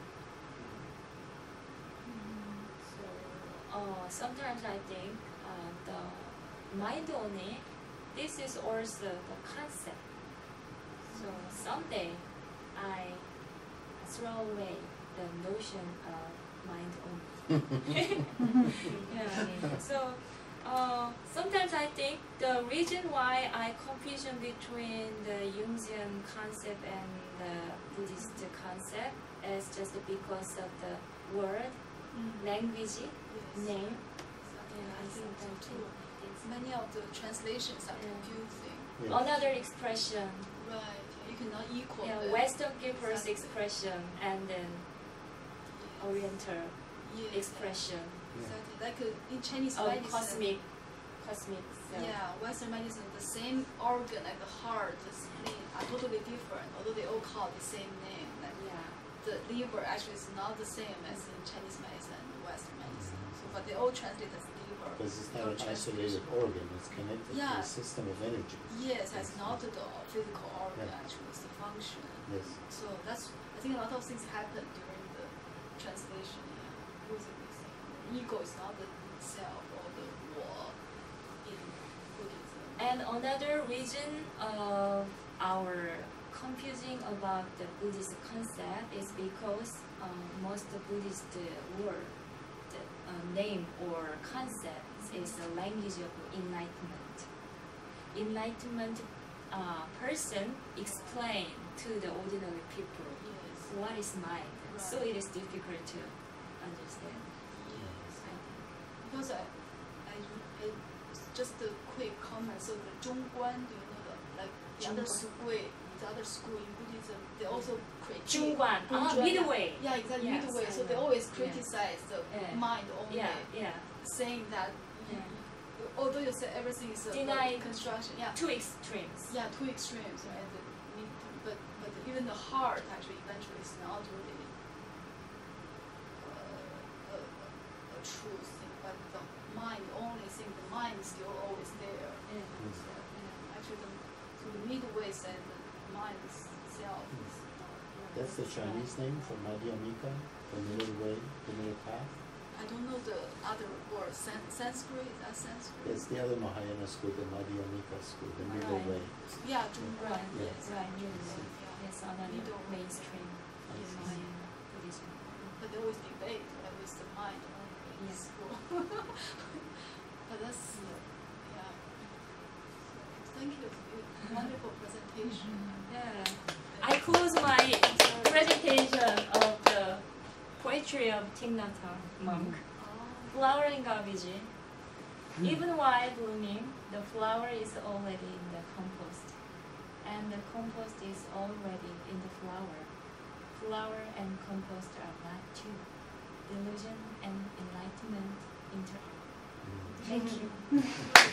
So sometimes I think the mind only, this is also the concept. So someday I throw away the notion of mind only. Yeah. So sometimes I think the reason why I confusion between the Jungian concept and the Buddhist concept is just because of the word, language, name. Yeah, I think that too. Many of the translations are confusing. Yes. Another expression. Right. You cannot equal Yeah, them. Western people's Exactly. expression and then Oriental Yes. expression Exactly. Like in Chinese of medicine. cosmic self. Yeah, Western medicine, the same organ, like the heart, the spleen, are totally different, although they all call the same name. Like Yeah. the liver actually is not the same as in Chinese medicine and Western medicine. So, but they all translate as liver. Because it's All not an isolated translation. organ, it's connected to Yeah. a system of energy. Yes, it's not the physical organ, Yeah. actually, it's the function. Yes. So that's, I think a lot of things happen during the translation. Yeah. Losing this. Ego is not the self or the我in Buddhism. And another reason of our confusing about the Buddhist concept is because most Buddhist word, name or concepts is the language of enlightenment. Enlightenment person explain to the ordinary people Yes. what is mind. So Right. it is difficult to understand. Yes. I because I just a quick comment. So the Zhongguan, do you know like the other school in Buddhism, they also critique. Zhongguan, midway. Yeah, exactly, Yes, midway. I So they know. always Yeah. criticize the mind only, Yeah. saying that Yeah. although you say everything is Deny construction, Two extremes. yeah, two extremes, and but even the heart actually eventually is not really a true thing, but the mind only thing, the mind is still always there. Yeah. So, actually, the midway said the mind itself is not. That's the Chinese name for Madhyamika, the middle way, the middle path. I don't know the other word. Sanskrit, is that Sanskrit? It's the other Mahayana school, the Madhyamika school, the middle Right. way. Yeah, Zhongguan. Right, Yes. right, midway. Yeah. Yes, another Middle way. mainstream Yes. Mahayana Buddhism. But they always debate whether it's the mind only in Yes. school. But that's, yeah. Thank you. Wonderful presentation. Yeah. I close my presentation of the poetry of Thich Nhat Hanh monk. Flower and garbage. Even while blooming, the flower is already in the compost, and the compost is already in the flower. Flower and compost are not two. Delusion and enlightenment interact. Thank you.